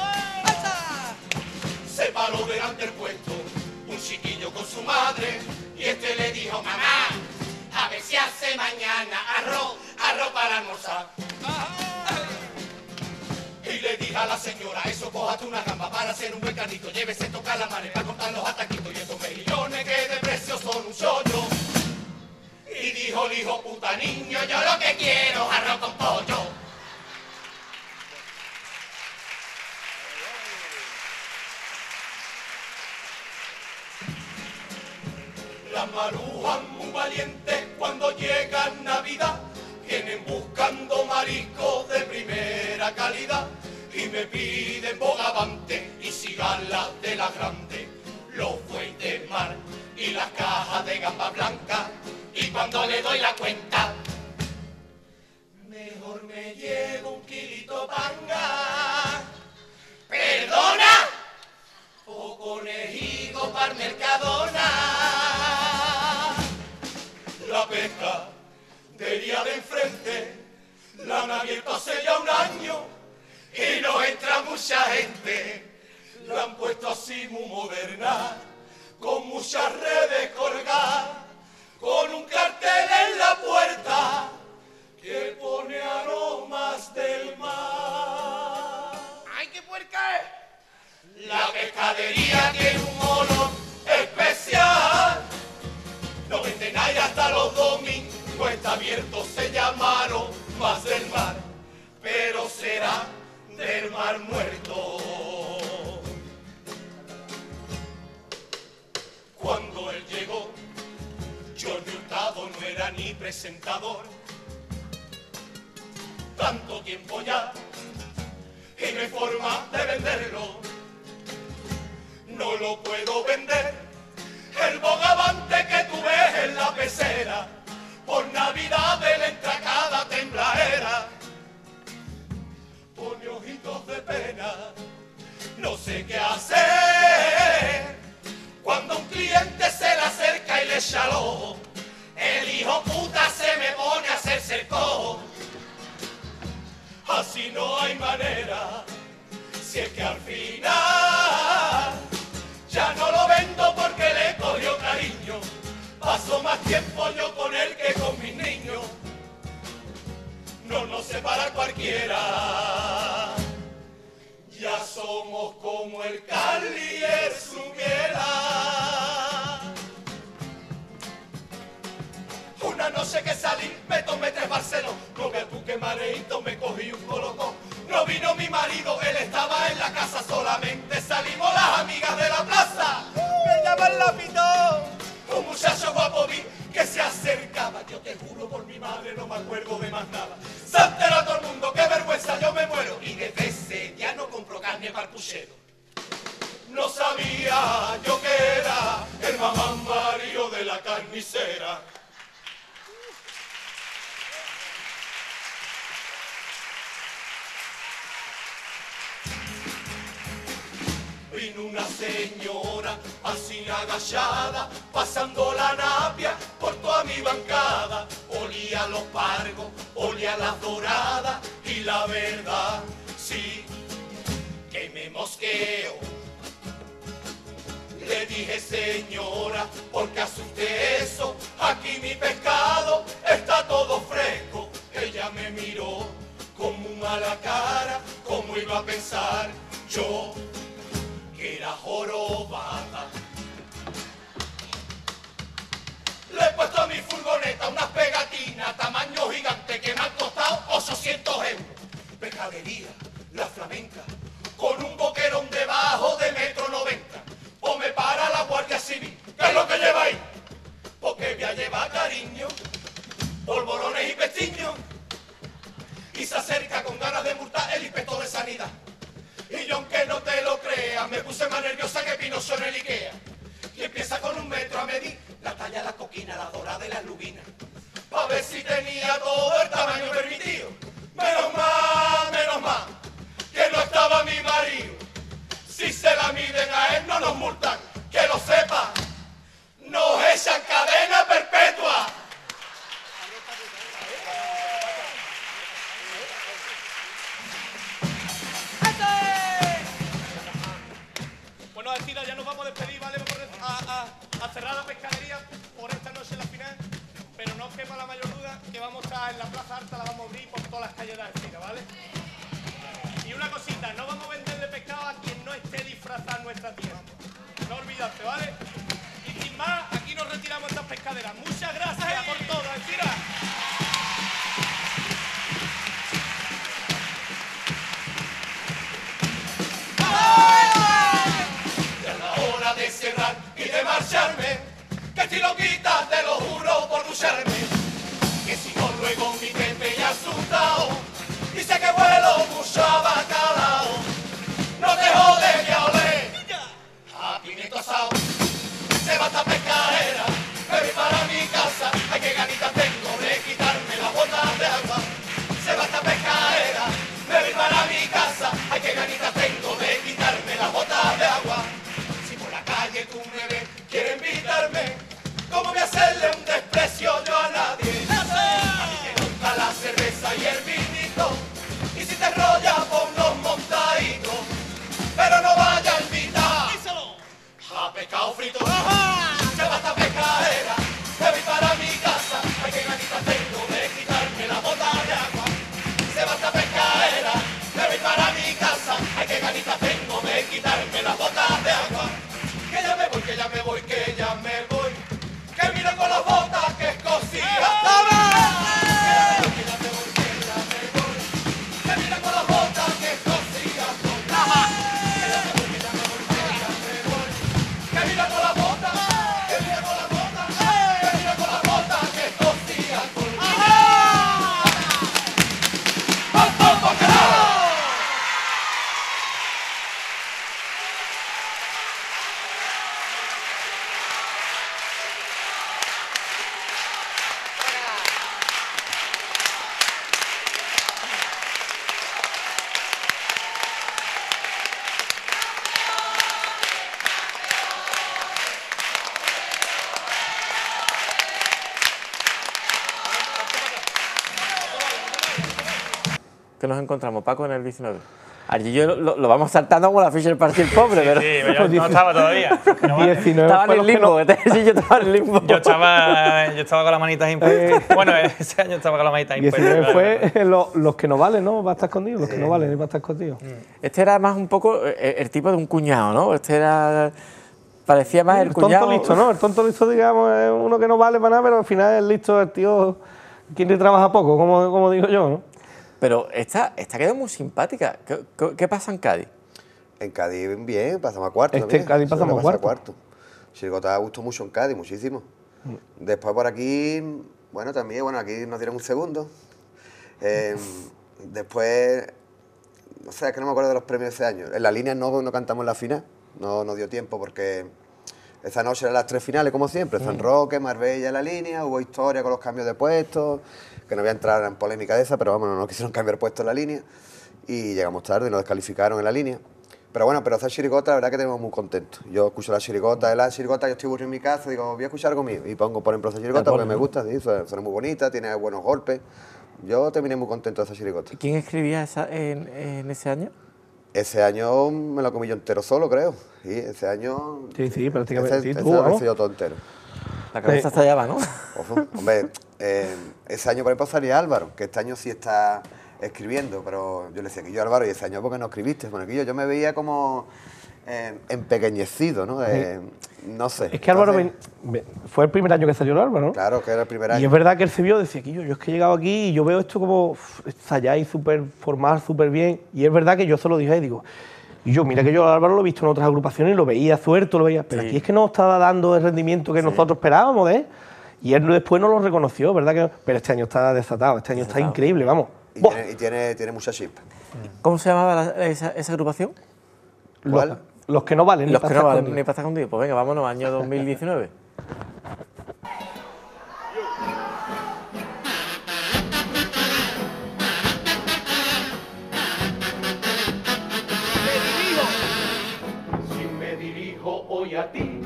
Se paró delante del puesto un chiquillo con su madre y este le dijo, mamá, a ver si hace mañana arroz para almorzar. Y le dije a la señora, eso cójate una gamba para hacer un buen carrito, llévese tocar la mano para cortar los ataquitos y estos mejillones que de precio son un chollo. Y dijo el hijo puta niño, yo lo que quiero es arroz con pollo. Las marujas muy valientes cuando llega Navidad vienen buscando mariscos de primera calidad y me piden bogavante y cigalas de la grande, los buey de mar y las cajas de gamba blanca. Y cuando le doy la cuenta, mejor me llevo un kilito panga. ¿Perdona? O conejigo para Mercadona. La pescadería de enfrente la han abierto hace ya un año y no entra mucha gente. La han puesto así muy moderna, con muchas redes colgadas, con un cartel en la puerta que pone aromas del mar. ¡Ay, qué puerca es! La pescadería tiene un olor especial. No venden nada hasta los domingos, está abierto, se llamaron más del mar, pero será del mar muerto. Cuando él llegó, Jordi Hurtado no era ni presentador. Tanto tiempo ya y no hay forma de venderlo. No lo puedo vender. El bogavante que tú ves en la pecera, por Navidad de la entracada temblaera, pone ojitos de pena, no sé qué hacer, tiempo yo con él que con mis niños. No nos separa cualquiera. Ya somos como el Carly y el Subiela. Una noche que salí, me tomé 3 Barcelos. No veas tú que mareíto, me cogí un colocón. No vino mi marido, él estaba en la casa. Solamente salimos las amigas de la plaza. Me llaman la pitón. Un muchacho guapo vi que se acercaba. Yo te juro por mi madre, no me acuerdo de más nada. Se entera todo el mundo, qué vergüenza, yo me muero. Y desde ese día no compro carne para el puchero. No sabía yo que era el mamán Mario de la carnicera. Vino una señora así agachada, pasando la napia por toda mi bancada. Olía los pargos, olía las doradas y la verdad, sí, que me mosqueo. Le dije, señora, ¿por qué hace usted eso? Aquí mi pescado está todo fresco. Ella me miró con muy mala cara, ¿cómo iba a pensar yo que era jorobada? Le he puesto a mi furgoneta unas pegatinas tamaño gigante que me han costado 800 euros. Pescadería, la flamenca, con un boquerón debajo de 1,90 m. O me para la Guardia Civil, ¿qué es lo que lleva ahí? Porque voy a llevar cariño, polvorones y pestiños. Y se acerca con ganas de multar el inspector de sanidad. Y yo, aunque no te lo creas, me puse más nerviosa que Pinocho en el Ikea. Y empieza con 1 metro a medir la talla de la coquina, la dorada y la lubina, pa' ver si tenía todo el tamaño permitido. Menos mal, que no estaba mi marido. Si se la miden a él no nos multan, que lo sepa, nos echan cadena perpetua. Bueno, Alcina, ya nos vamos a despedir, ¿vale? Vamos a cerrar la pescadería por esta noche en la final, pero no os quepa la mayor duda que vamos a estar en la Plaza Alta, la vamos a abrir por todas las calles de Alcina, ¿vale? Y una cosita, no vamos a venderle pescado a quien no esté disfrazado en nuestra tierra. No olvidarte, ¿vale? Y sin más, aquí nos retiramos estas pescaderas. Muchas gracias por todo, Alcina. De cerrar y de marcharme, que si lo quitas te lo juro por ducharme, que si no luego mi pepe ya asustado, dice que vuelo mucho a bacalao, no te jodes que olé a pimiento asado, se va esta pescadera, me voy para mi casa, ay que ganitas tengo de quitarme la bota de agua, se va esta pescadera, me voy para mi casa, ay que ganitas tengo de quitarme la bota de agua. Que tú me ves, quiere invitarme, ¿cómo voy a hacerle un desprecio yo a nadie? A mí que nunca la cerveza y el vinito, y si te enrolla pon unos montaditos, pero no vaya a invitar a pescado frito. Se va esta pescadera, me voy para mi casa, ay que ganitas tengo de quitarme la bota de agua. Se va esta pescadera, me voy para mi casa, ay que ganitas tengo de quitarme la bota de agua. Que ya me voy, que ya me voy, que ya me voy. Que miro con las botas que es cosilla. Que ya me voy, que ya me voy. Que miro con las botas que es cosilla. Que ya me voy, que ya me voy, que ya me voy. Que miro con las botas, que miro con las botas, que miro con las botas que es cosilla. ¡Pam, pam, pam, carajo! ¿Qué nos encontramos, Paco, en el 19? Argillo lo vamos saltando como la Fisher Party pobre, pero... Sí, pero yo no estaba todavía. No, 19 estaba fue en el los que limbo, no- Argillo estaba en el limbo. yo estaba con las manitas impuestas. Bueno, ese año estaba con las manitas impuestas. 19 claro. fue los que no valen, ¿no? Va a estar escondido, los que no valen, va a estar escondido. Este era más un poco el tipo de un cuñado, ¿no? Este era... Parecía más el El cuñado... tonto listo, ¿no? El tonto listo, digamos, es uno que no vale para nada, pero al final es listo, el tío quien trabaja poco, como digo yo, ¿no? Pero esta quedó muy simpática. ¿Qué pasa en Cádiz? En Cádiz bien, pasamos a cuarto En también. Cádiz pasamos Suele a pasar cuarto. Chirigota gustó mucho en Cádiz, muchísimo. Después por aquí, bueno, también, aquí nos dieron un segundo. Después, no sé, es que no me acuerdo de los premios de ese año. En la línea no cantamos la final, no nos dio tiempo porque esa noche eran las 3 finales, como siempre. San Roque, Marbella en la línea, hubo historia con los cambios de puestos, que no voy a entrar en polémica de esa, pero vamos, no quisieron cambiar puesto en la línea. Y llegamos tarde y nos descalificaron en la línea. Pero bueno, pero esa chirigota, la verdad que tenemos muy contentos. Yo escucho la chirigota, yo estoy aburrido en mi casa, digo, voy a escuchar algo mío. Y pongo, por ejemplo, esa chirigota porque me gusta, sí, suena muy bonita, tiene buenos golpes. Yo terminé muy contento de esa chirigota. ¿Quién escribía en ese año? Ese año me lo comí yo entero solo, creo. Sí, ese año... Sí, prácticamente. Sí, ese tú, lo vamos. hice yo todo entero. La cabeza estallaba, ¿no? Ojo, hombre, ese año por ejemplo salía Álvaro, que este año sí está escribiendo, pero yo le decía que yo Álvaro, y ese año ¿por qué no escribiste? Bueno, que yo me veía como empequeñecido, ¿no? No sé. Es que Álvaro Entonces, fue el primer año que salió el Álvaro, ¿no? claro, que era el primer Y año. es verdad que él se vio, decía que yo es que he llegado aquí y yo veo esto como ensayáis súper formal, súper bien. Y es verdad que yo se lo dije y digo, y yo, mira que yo a Álvaro lo he visto en otras agrupaciones, lo veía suelto, lo veía, pero aquí es que no estaba dando el rendimiento que nosotros esperábamos de él. Y él después no lo reconoció, ¿verdad? Pero este año está desatado, este año está increíble, vamos. Y ¡Buah! tiene mucha chispa. ¿Cómo se llamaba esa agrupación? ¿Cuál? Los que no valen. Los ni que para no estar valen conmigo. ni para estar contigo. Pues venga, vámonos, año 2019. Si me dirijo hoy a ti,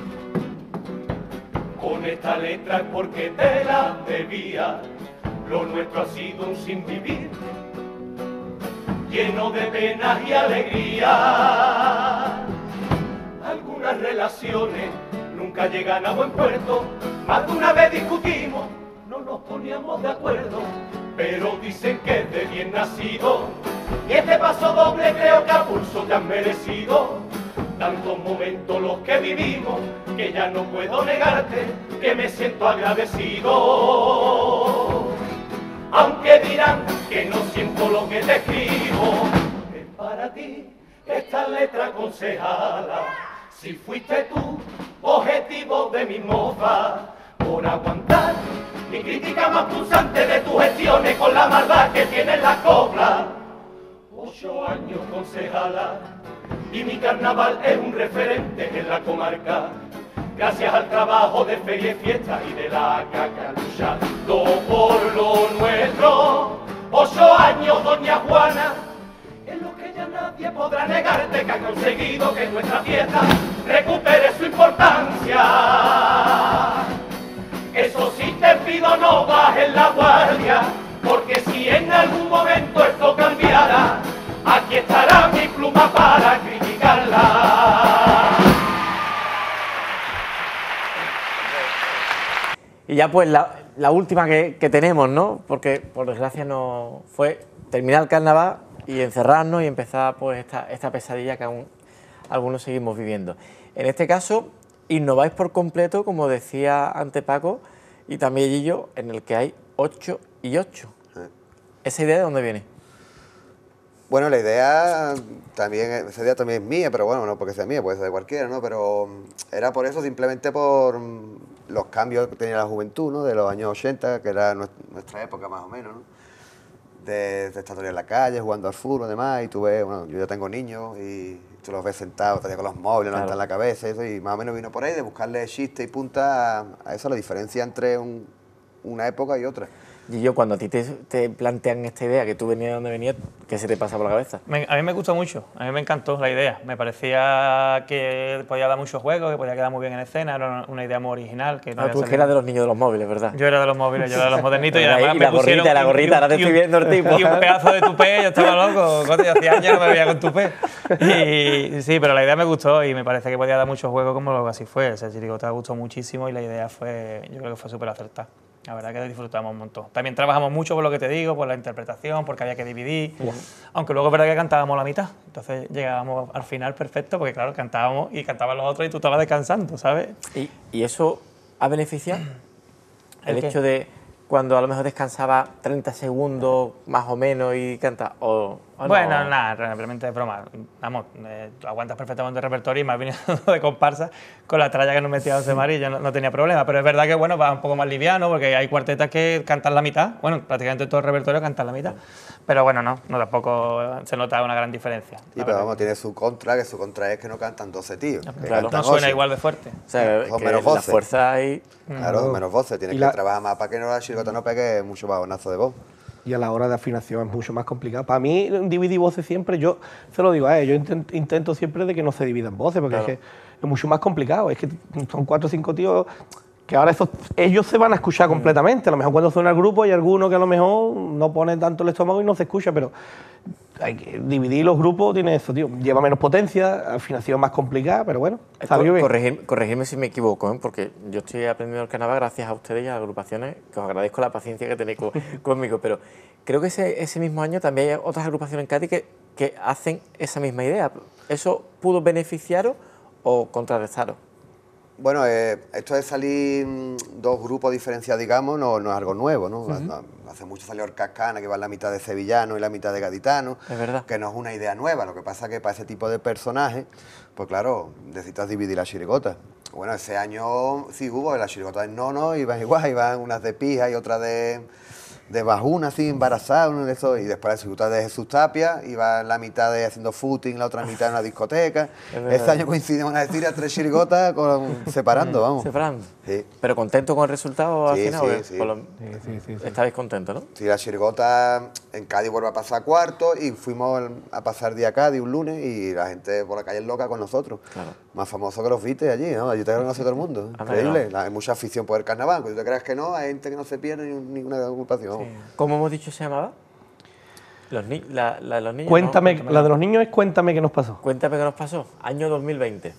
con esta letra es porque te la debía. Lo nuestro ha sido un sinvivir, lleno de penas y alegría. Algunas relaciones nunca llegan a buen puerto, más de una vez discutimos, no nos poníamos de acuerdo, pero dicen que es de bien nacido, y este paso doble creo que a pulso te has merecido. Tantos momentos los que vivimos, que ya no puedo negarte, que me siento agradecido. Aunque dirán que no siento lo que te escribo, es para ti esta letra aconsejada. Si fuiste tú, objetivo de mi mofa, por aguantar mi crítica más pulsante de tus gestiones con la maldad que tiene la copla. 8 años concejala y mi carnaval es un referente en la comarca. Gracias al trabajo de feria y fiesta y de la caca luchando por lo nuestro. 8 años, doña Juana, es lo que ya nadie podrá negarte, que ha conseguido que nuestra fiesta recupere su importancia. Eso sí te pido, no bajes la guardia, porque si en algún momento esto cambiara, aquí estará mi pluma para criticarla. Y ya pues la última que tenemos, ¿no? Porque por desgracia no fue terminar el carnaval y encerrarnos y empezar pues esta pesadilla que aún algunos seguimos viviendo. En este caso, innováis por completo, como decía ante Paco y también Gillo, en el que hay 8 y 8. ¿Esa idea de dónde viene? Bueno, la idea también, esa idea también es mía, pero bueno, no porque sea mía, puede ser de cualquiera, ¿no? Pero era por eso, simplemente por los cambios que tenía la juventud, ¿no? De los años 80, que era nuestra época más o menos, ¿no? De estar todavía en la calle, jugando al fútbol y demás, y tú ves, bueno, yo ya tengo niños y tú los ves sentados todavía con los móviles, levantan la cabeza y eso, y más o menos vino por ahí de buscarle chiste y punta a eso, la diferencia entre una época y otra. Y yo, cuando a ti te plantean esta idea, que tú venías de donde venías, ¿qué se te pasa por la cabeza? A mí me gustó mucho, a mí me encantó la idea. Me parecía que podía dar muchos juegos, que podía quedar muy bien en escena, era una idea muy original. Que no había tú salido. que eras de los niños de los móviles, ¿verdad? Yo era de los móviles, yo era de los modernitos y además y me la pusieron gorrita, ahora te estoy viendo el tipo. Y un pedazo de tupé, yo estaba loco, coño, hacía años no me veía con tupé. Y sí, pero la idea me gustó y me parece que podía dar muchos juegos como lo que así fue. O sea, Chirigota gustó muchísimo y la idea fue, yo creo que fue súper acertada. La verdad que disfrutamos un montón. También trabajamos mucho por lo que te digo, por la interpretación, porque había que dividir. Aunque luego es verdad que cantábamos la mitad. Entonces llegábamos al final perfecto, porque claro, cantábamos y cantaban los otros y tú estabas descansando, ¿sabes? ¿Y eso ha beneficiado? El ¿Qué? hecho de cuando a lo mejor descansaba 30 segundos más o menos y canta, o bueno, no. nada, realmente es broma. Vamos, tú aguantas perfectamente el repertorio y más viniendo de comparsa con la tralla que nos metía José Mari, yo no tenía problema. Pero es verdad que bueno, va un poco más liviano porque hay cuartetas que cantan la mitad. Bueno, prácticamente todo el repertorio cantan la mitad. Pero bueno, no tampoco se nota una gran diferencia. Sí, pero vamos, tiene su contra, que su contra es que no cantan 12 tíos. Claro. No suena igual de fuerte. O sea, Son que menos la voces. fuerza ahí... Claro, menos voces, tienes que trabajar más para que la chirigota no pegue mucho bajonazo de voz. Y a la hora de afinación es mucho más complicado. Para mí, dividir voces siempre, yo se lo digo a ellos, yo intento siempre de que no se dividan voces, porque es que es mucho más complicado. Es que son 4 o 5 tíos que ahora ellos se van a escuchar completamente. A lo mejor cuando suena el grupo hay alguno que a lo mejor no pone tanto el estómago y no se escucha, pero hay que dividir los grupos, tiene eso, tío. Lleva menos potencia, afinación más complicada, pero bueno, salió bien. Corregirme si me equivoco, ¿eh? Porque yo estoy aprendiendo el carnaval gracias a ustedes y a las agrupaciones, que os agradezco la paciencia que tenéis conmigo, pero creo que ese mismo año también hay otras agrupaciones en Cádiz que hacen esa misma idea. ¿Eso pudo beneficiaros o contrarrestaros? Bueno, esto de salir 2 grupos diferenciados, digamos, no es algo nuevo, ¿no? Hace mucho salió el Cascana, que va la mitad de sevillano y la mitad de gaditano. Es verdad. Que no es una idea nueva, lo que pasa es que para ese tipo de personajes, pues claro, necesitas dividir la chirigota. Bueno, ese año sí hubo, la chirigota del nono, iban igual, iban unas de pija y otras de bajuna, así, embarazada, uno de esos, y después la chirigota de Jesús Tapia, iba la mitad de haciendo footing, la otra mitad en una discoteca. Este año coincidimos en decir 3 chirigotas separando, vamos. Separando. Sí. ¿Pero contento con el resultado al final? Sí. Sí. Estabais contentos, ¿no? Sí, la chirigota en Cádiz vuelve a pasar cuarto y fuimos a pasar día a Cádiz un lunes y la gente por la calle es loca con nosotros. Claro. Más famoso que los Vites allí, ¿no? Allí te conoce todo el mundo. Increíble. Hay mucha afición por el carnaval. Cuando tú te creas que no, hay gente que no se pierde ninguna agrupación. Sí. ¿Cómo hemos dicho se llamaba? La de los niños. Cuéntame, ¿no? La de los niños es Cuéntame qué nos pasó. Cuéntame qué nos pasó. Año 2020.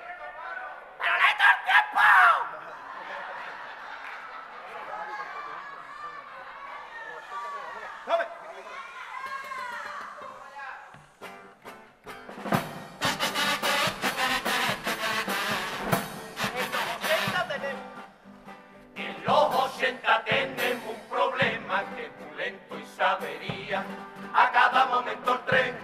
A cada momento el tren.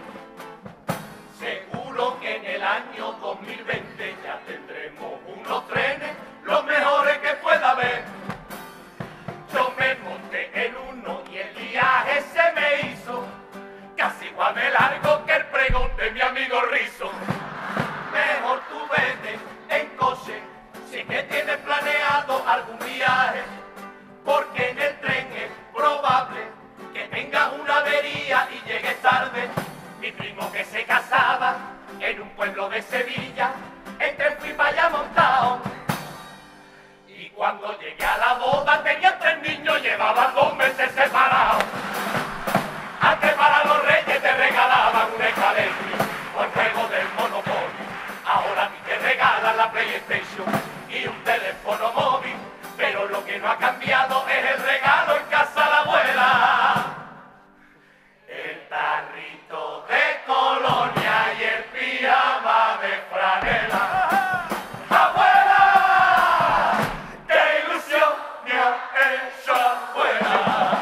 Seguro que en el año 2020 ya tendremos unos trenes los mejores que pueda haber. Yo me monté en uno y el viaje se me hizo casi igual de largo que el pregón de mi amigo Rizo. Mejor tú vete en coche si es que tienes planeado algún viaje, porque en el tren es probable que tengas una avería y llegues tarde. Mi primo que se casaba en un pueblo de Sevilla, en tren fui para allá montado. Y cuando llegué a la boda tenía 3 niños, llevaba 2 meses separados. Antes para los reyes te regalaban un escalendrio o el juego del Monopoly. Ahora a ti te regalan la PlayStation y un teléfono móvil. Pero lo que no ha cambiado es el regalo en casa de la abuela. El tarrito de colonia y el pijama de franela. ¡Abuela! ¡Qué ilusión me ha hecho abuela!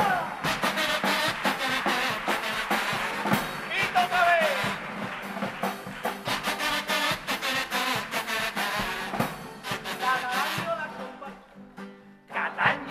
¡Grito otra vez! Cada año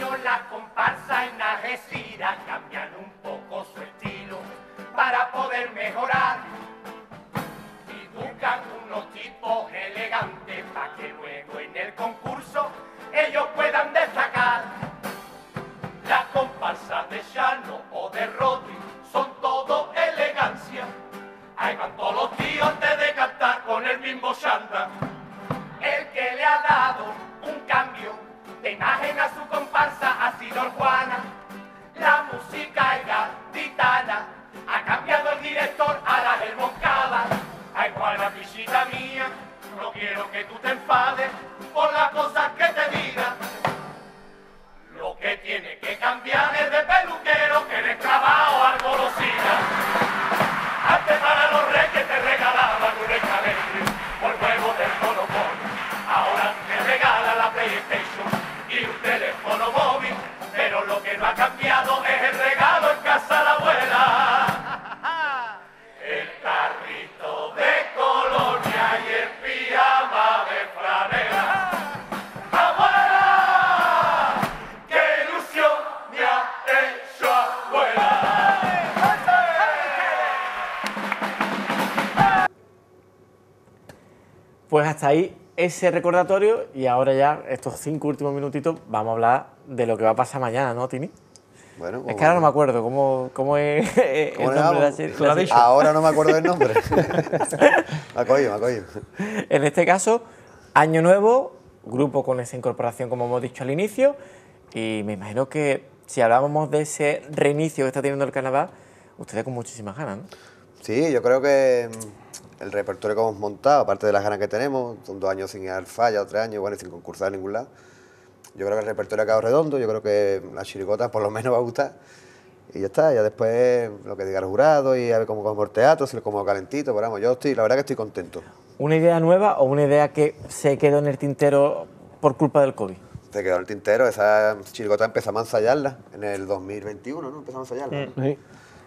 vida. El que le ha dado un cambio de imagen a su comparsa ha sido el Juana. La música es gaditana, ha cambiado el director a la del Moncada. Ay, Juana, pichita mía, no quiero que tú te enfades por las cosas que te diga. Lo que tiene que cambiar es de peluquero, que eres clavado al golosina. Antes para los reyes te regalaban un escalete por juego del Monopoly. Ahora te regala la PlayStation y un teléfono móvil. Pero lo que no ha cambiado es el regalo en casa de la abuela. El carrito de colonia y el pijama de franela. ¡Abuela! ¡Qué ilusión me ha hecho abuela! Pues hasta ahí ese recordatorio y ahora ya, estos 5 últimos minutitos, vamos a hablar de lo que va a pasar mañana, ¿no, Tini? Bueno, Es que ahora no me acuerdo cómo es el nombre de la serie. ¿Tú lo has dicho? Ahora no me acuerdo del nombre. me ha cogido. En este caso, año nuevo, grupo con esa incorporación, como hemos dicho al inicio, y me imagino que si hablábamos de ese reinicio que está teniendo el carnaval, ustedes con muchísimas ganas, ¿no? Sí, yo creo que el repertorio que hemos montado, aparte de las ganas que tenemos, son 2 años sin ir al falla, o 3 años, bueno, sin concursar en ningún lado. Yo creo que el repertorio ha quedado redondo, yo creo que la chirigota por lo menos va a gustar. Y ya está, ya después lo que diga el jurado y a ver cómo cogemos el teatro, si lo como calentito, pero vamos, yo la verdad que estoy contento. ¿Una idea nueva o una idea que se quedó en el tintero por culpa del COVID? Se quedó en el tintero, esa chirigota empezamos a ensayarla en el 2021, ¿no? Empezamos a ensayarla. Sí.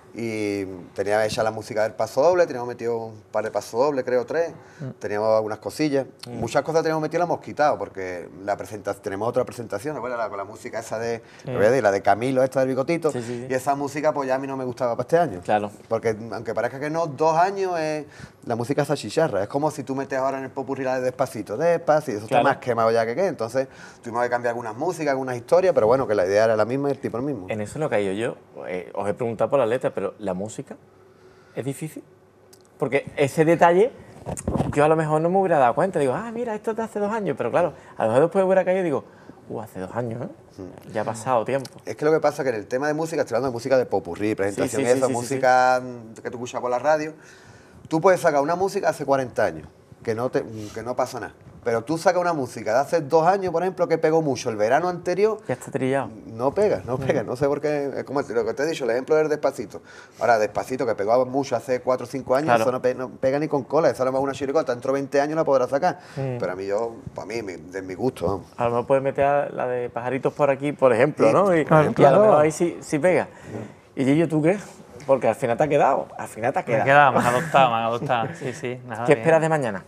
Y tenía hecha la música del paso doble, teníamos metido un par de pasos dobles, creo 3, teníamos algunas cosillas, muchas cosas teníamos metido, las hemos quitado, porque tenemos otra presentación, ¿no? Con la música esa de, la de Camilo, esta del bigotito, Sí. y esa música pues ya a mí no me gustaba para este año. Claro. Porque aunque parezca que no, 2 años es la música esa chicharra, es como si tú metes ahora en el popurrí la de Despacito, eso Claro. está más quemado ya que qué, entonces tuvimos que cambiar algunas músicas, algunas historias, pero bueno, que la idea era la misma y el tipo el mismo. En eso es lo que he ido yo. Os he preguntado por la letra, pero ¿la música es difícil? Porque ese detalle yo a lo mejor no me hubiera dado cuenta. Digo, mira, esto es de hace 2 años. Pero claro, a lo mejor después hubiera caído y digo, hace 2 años, ¿eh? Ya ha pasado tiempo. Es que lo que pasa es que en el tema de música, estoy hablando de música de popurrí, presentación Sí, y eso, música que tú escuchas por la radio, tú puedes sacar una música hace 40 años, que no pasa nada. Pero tú sacas una música de hace 2 años, por ejemplo, que pegó mucho el verano anterior, Ya está trillado. no pega, no sé por qué, es como lo que te he dicho, el ejemplo del Despacito. Ahora, Despacito, que pegó mucho hace 4 o 5 años, Claro. eso no pega ni con cola, esa a lo mejor una chiricota, dentro de 20 años la podrá sacar. Pero a mí, de mi gusto, vamos. A lo mejor puedes meter la de pajaritos por aquí, por ejemplo, Sí, ¿no? Y, por ejemplo. y a lo mejor ahí sí pega. Y Gillo, ¿tú qué? Porque al final te ha quedado. Me he quedado, me han adoptado. Sí, nada. ¿Qué bien. esperas de mañana?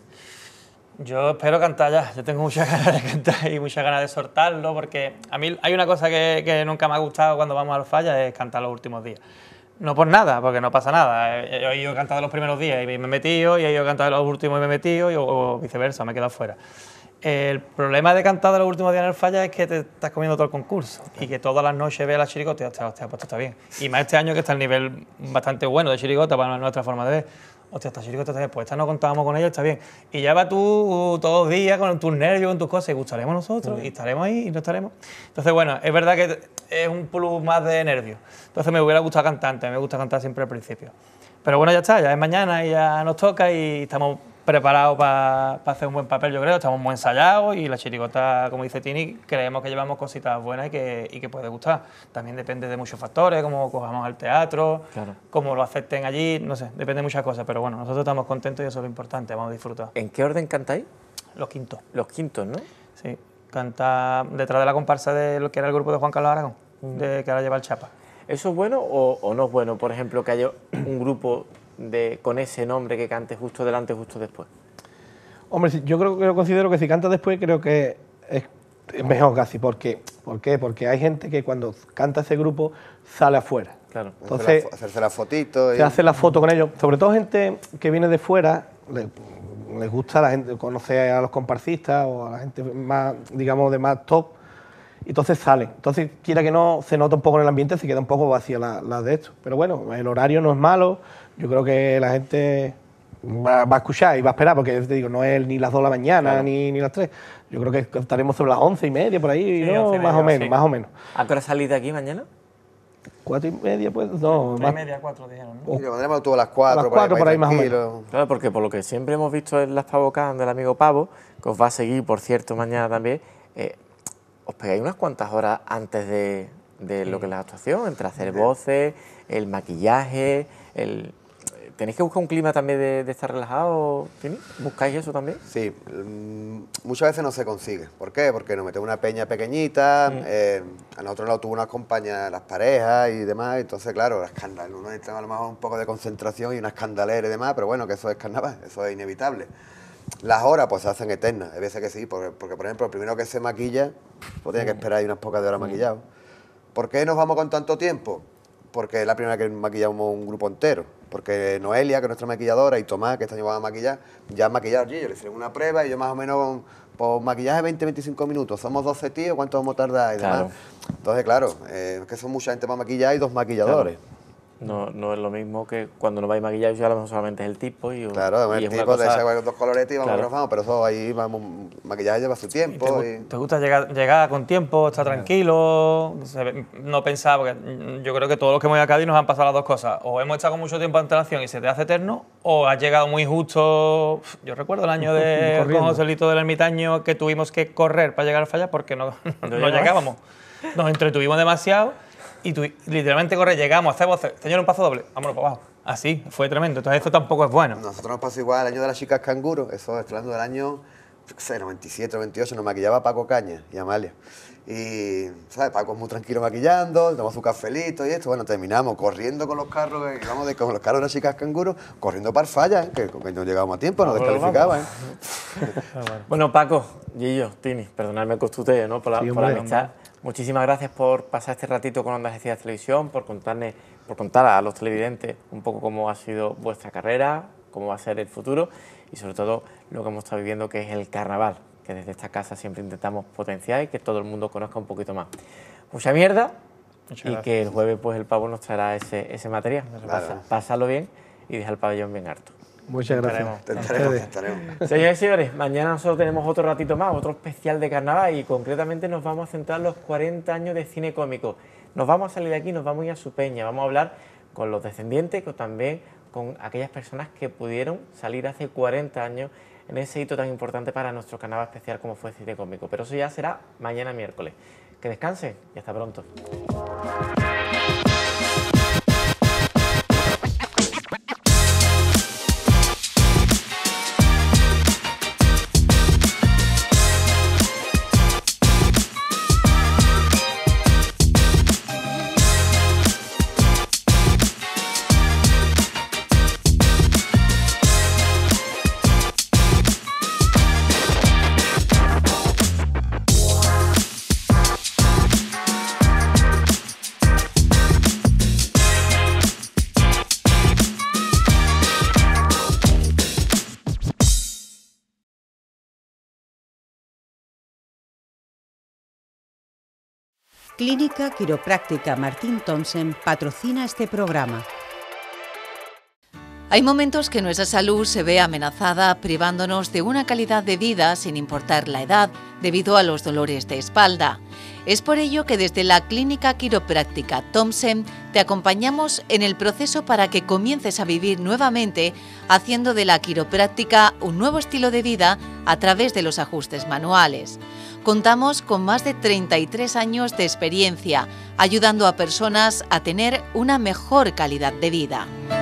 Yo espero cantar ya, yo tengo muchas ganas de cantar y muchas ganas de soltarlo, porque a mí hay una cosa que nunca me ha gustado cuando vamos a los fallas, es cantar los últimos días. No por nada, porque no pasa nada. Yo he ido cantando los primeros días y me he metido, y he ido cantando los últimos y me he metido, o viceversa, me he quedado fuera. El problema de cantar de los últimos días en el falla es que te estás comiendo todo el concurso y que todas las noches veas la chirigota y hostia, pues esto está bien. Y más este año que está el nivel bastante bueno de chirigota para nuestra forma de ver. Hostia, esta chirigota está bien, pues esta no contábamos con ella, está bien. Y ya vas tú todos los días con tus nervios, con tus cosas, y gustaremos nosotros, y estaremos ahí, y no estaremos. Entonces, bueno, es verdad que es un plus más de nervios. Entonces me hubiera gustado cantar antes, me gusta cantar siempre al principio. Pero bueno, ya está, ya es mañana y ya nos toca y estamos preparados para hacer un buen papel, yo creo. Estamos muy ensayados y la chirigota, como dice Tini, creemos que llevamos cositas buenas y que puede gustar. También depende de muchos factores, cómo cojamos al teatro, Claro. cómo lo acepten allí, no sé, depende de muchas cosas. Pero bueno, nosotros estamos contentos y eso es lo importante, vamos a disfrutar. ¿En qué orden cantáis? Los quintos, Los quintos, ¿no? sí. Canta detrás de la comparsa de lo que era el grupo de Juan Carlos Aragón, que ahora lleva el Chapa. ¿Eso es bueno o no es bueno, por ejemplo, que haya un grupo con ese nombre que cante justo delante, justo después? Hombre, yo considero que si canta después, creo que es mejor casi. ¿Por qué? Porque hay gente que cuando canta ese grupo sale afuera. Claro. Entonces, Hacerse las fotitos. se hace la foto con ellos. Sobre todo gente que viene de fuera, les gusta la gente, conoce a los comparsistas o a la gente más, digamos, de más top. Y entonces salen. Entonces, quiera que no, se nota un poco en el ambiente, se queda un poco vacía la de esto. Pero bueno, el horario no es malo. Yo creo que la gente va a escuchar y va a esperar, porque te digo, no es ni las 2 de la mañana ni las 3. Yo creo que estaremos sobre las 11:30 por ahí, Sí, ¿no? 11:30, Más o menos, sí. más o menos. ¿A qué hora salís de aquí mañana? 4:30, pues, no, 3:30, 4 dijeron, ¿no? Y lo pondremos todo a las 4, A las 4 por ahí más o tranquilo. Claro, porque por lo que siempre hemos visto en las Pavocas del amigo Pavo, que os va a seguir, por cierto, mañana también, os pegáis unas cuantas horas antes de lo que es la actuación, entre hacer voces, el maquillaje, ¿tenéis que buscar un clima también de estar relajado, Tini? ¿Buscáis eso también? Sí, muchas veces no se consigue. ¿Por qué? Porque nos metemos una peña pequeñita, a nosotros nos tuvo una compañía, las parejas y demás, entonces claro, la escándalo, uno necesita a lo mejor un poco de concentración y una escandalera y demás, pero bueno, que eso es carnaval, eso es inevitable. Las horas pues se hacen eternas, hay veces que sí, porque por ejemplo, el primero que se maquilla, pues tiene que esperar ahí unas pocas de horas maquillado. ¿Por qué nos vamos con tanto tiempo? Porque es la primera que maquillamos un grupo entero. Porque Noelia, que es nuestra maquilladora, y Tomás, que este año van a maquillar, ya han maquillado yo le hicieron una prueba y yo más o menos, por maquillaje 20-25 minutos. Somos 12 tíos, ¿cuánto vamos a tardar? Y demás. Claro. Entonces, claro, es que son mucha gente para maquillar y 2 maquilladores. No es lo mismo que cuando no vais maquillados, yo a lo mejor solamente es el tipo. Claro, el es una tipo de cosa- ese 2 coloretes y vamos Claro. que nos vamos, pero eso ahí vamos, maquillaje lleva su tiempo. ¿Te gusta llegar con tiempo, estar tranquilo? No pensar, porque yo creo que todos los que hemos ido a Cádiz nos han pasado las dos cosas. O hemos estado con mucho tiempo de antelación y se te hace eterno, o has llegado muy justo. Yo recuerdo el año de Corriendo. con Joselito del Ermitaño que tuvimos que correr para llegar al Falla porque no llegábamos. Nos entretuvimos demasiado y literalmente llegamos, hacemos, señor, un paso doble, vámonos para abajo. Así, fue tremendo. Entonces esto tampoco es bueno. Nosotros nos pasó igual el año de las chicas canguro, eso estoy hablando del año, yo qué sé, 97, 98, nos maquillaba Paco Caña y Amalia. Y, ¿sabes? Paco es muy tranquilo maquillando, tomamos su cafelito y esto, bueno, terminamos corriendo con los carros, íbamos con los carros de las chicas canguro, corriendo para el Falla, que no llegábamos a tiempo, nos descalificaban. Bueno, Paco, Gillo, Tini, perdonadme con tuteo, ¿no? Por la hombre. amistad. Muchísimas gracias por pasar este ratito con Onda Algeciras Televisión, por contar a los televidentes un poco cómo ha sido vuestra carrera, cómo va a ser el futuro y sobre todo lo que hemos estado viviendo, que es el carnaval, que desde esta casa siempre intentamos potenciar y que todo el mundo conozca un poquito más. Mucha mierda. Muchas Y gracias. que el jueves pues el Pavo nos traerá ese material. Pásalo bien y deja el pabellón bien harto. Muchas gracias. Tentaremos. Señores y señores, mañana nosotros tenemos otro ratito más, otro especial de carnaval y concretamente nos vamos a centrar en los 40 años de cine cómico. Nos vamos a salir de aquí, nos vamos a ir a su peña, vamos a hablar con los descendientes, pero también con aquellas personas que pudieron salir hace 40 años en ese hito tan importante para nuestro carnaval especial como fue el cine cómico. Pero eso ya será mañana miércoles. Que descansen y hasta pronto. Clínica Quiropráctica Martín Thompson patrocina este programa. Hay momentos que nuestra salud se ve amenazada privándonos de una calidad de vida sin importar la edad debido a los dolores de espalda. Es por ello que desde la Clínica Quiropráctica Thompson te acompañamos en el proceso para que comiences a vivir nuevamente haciendo de la quiropráctica un nuevo estilo de vida a través de los ajustes manuales. Contamos con más de 33 años de experiencia ayudando a personas a tener una mejor calidad de vida.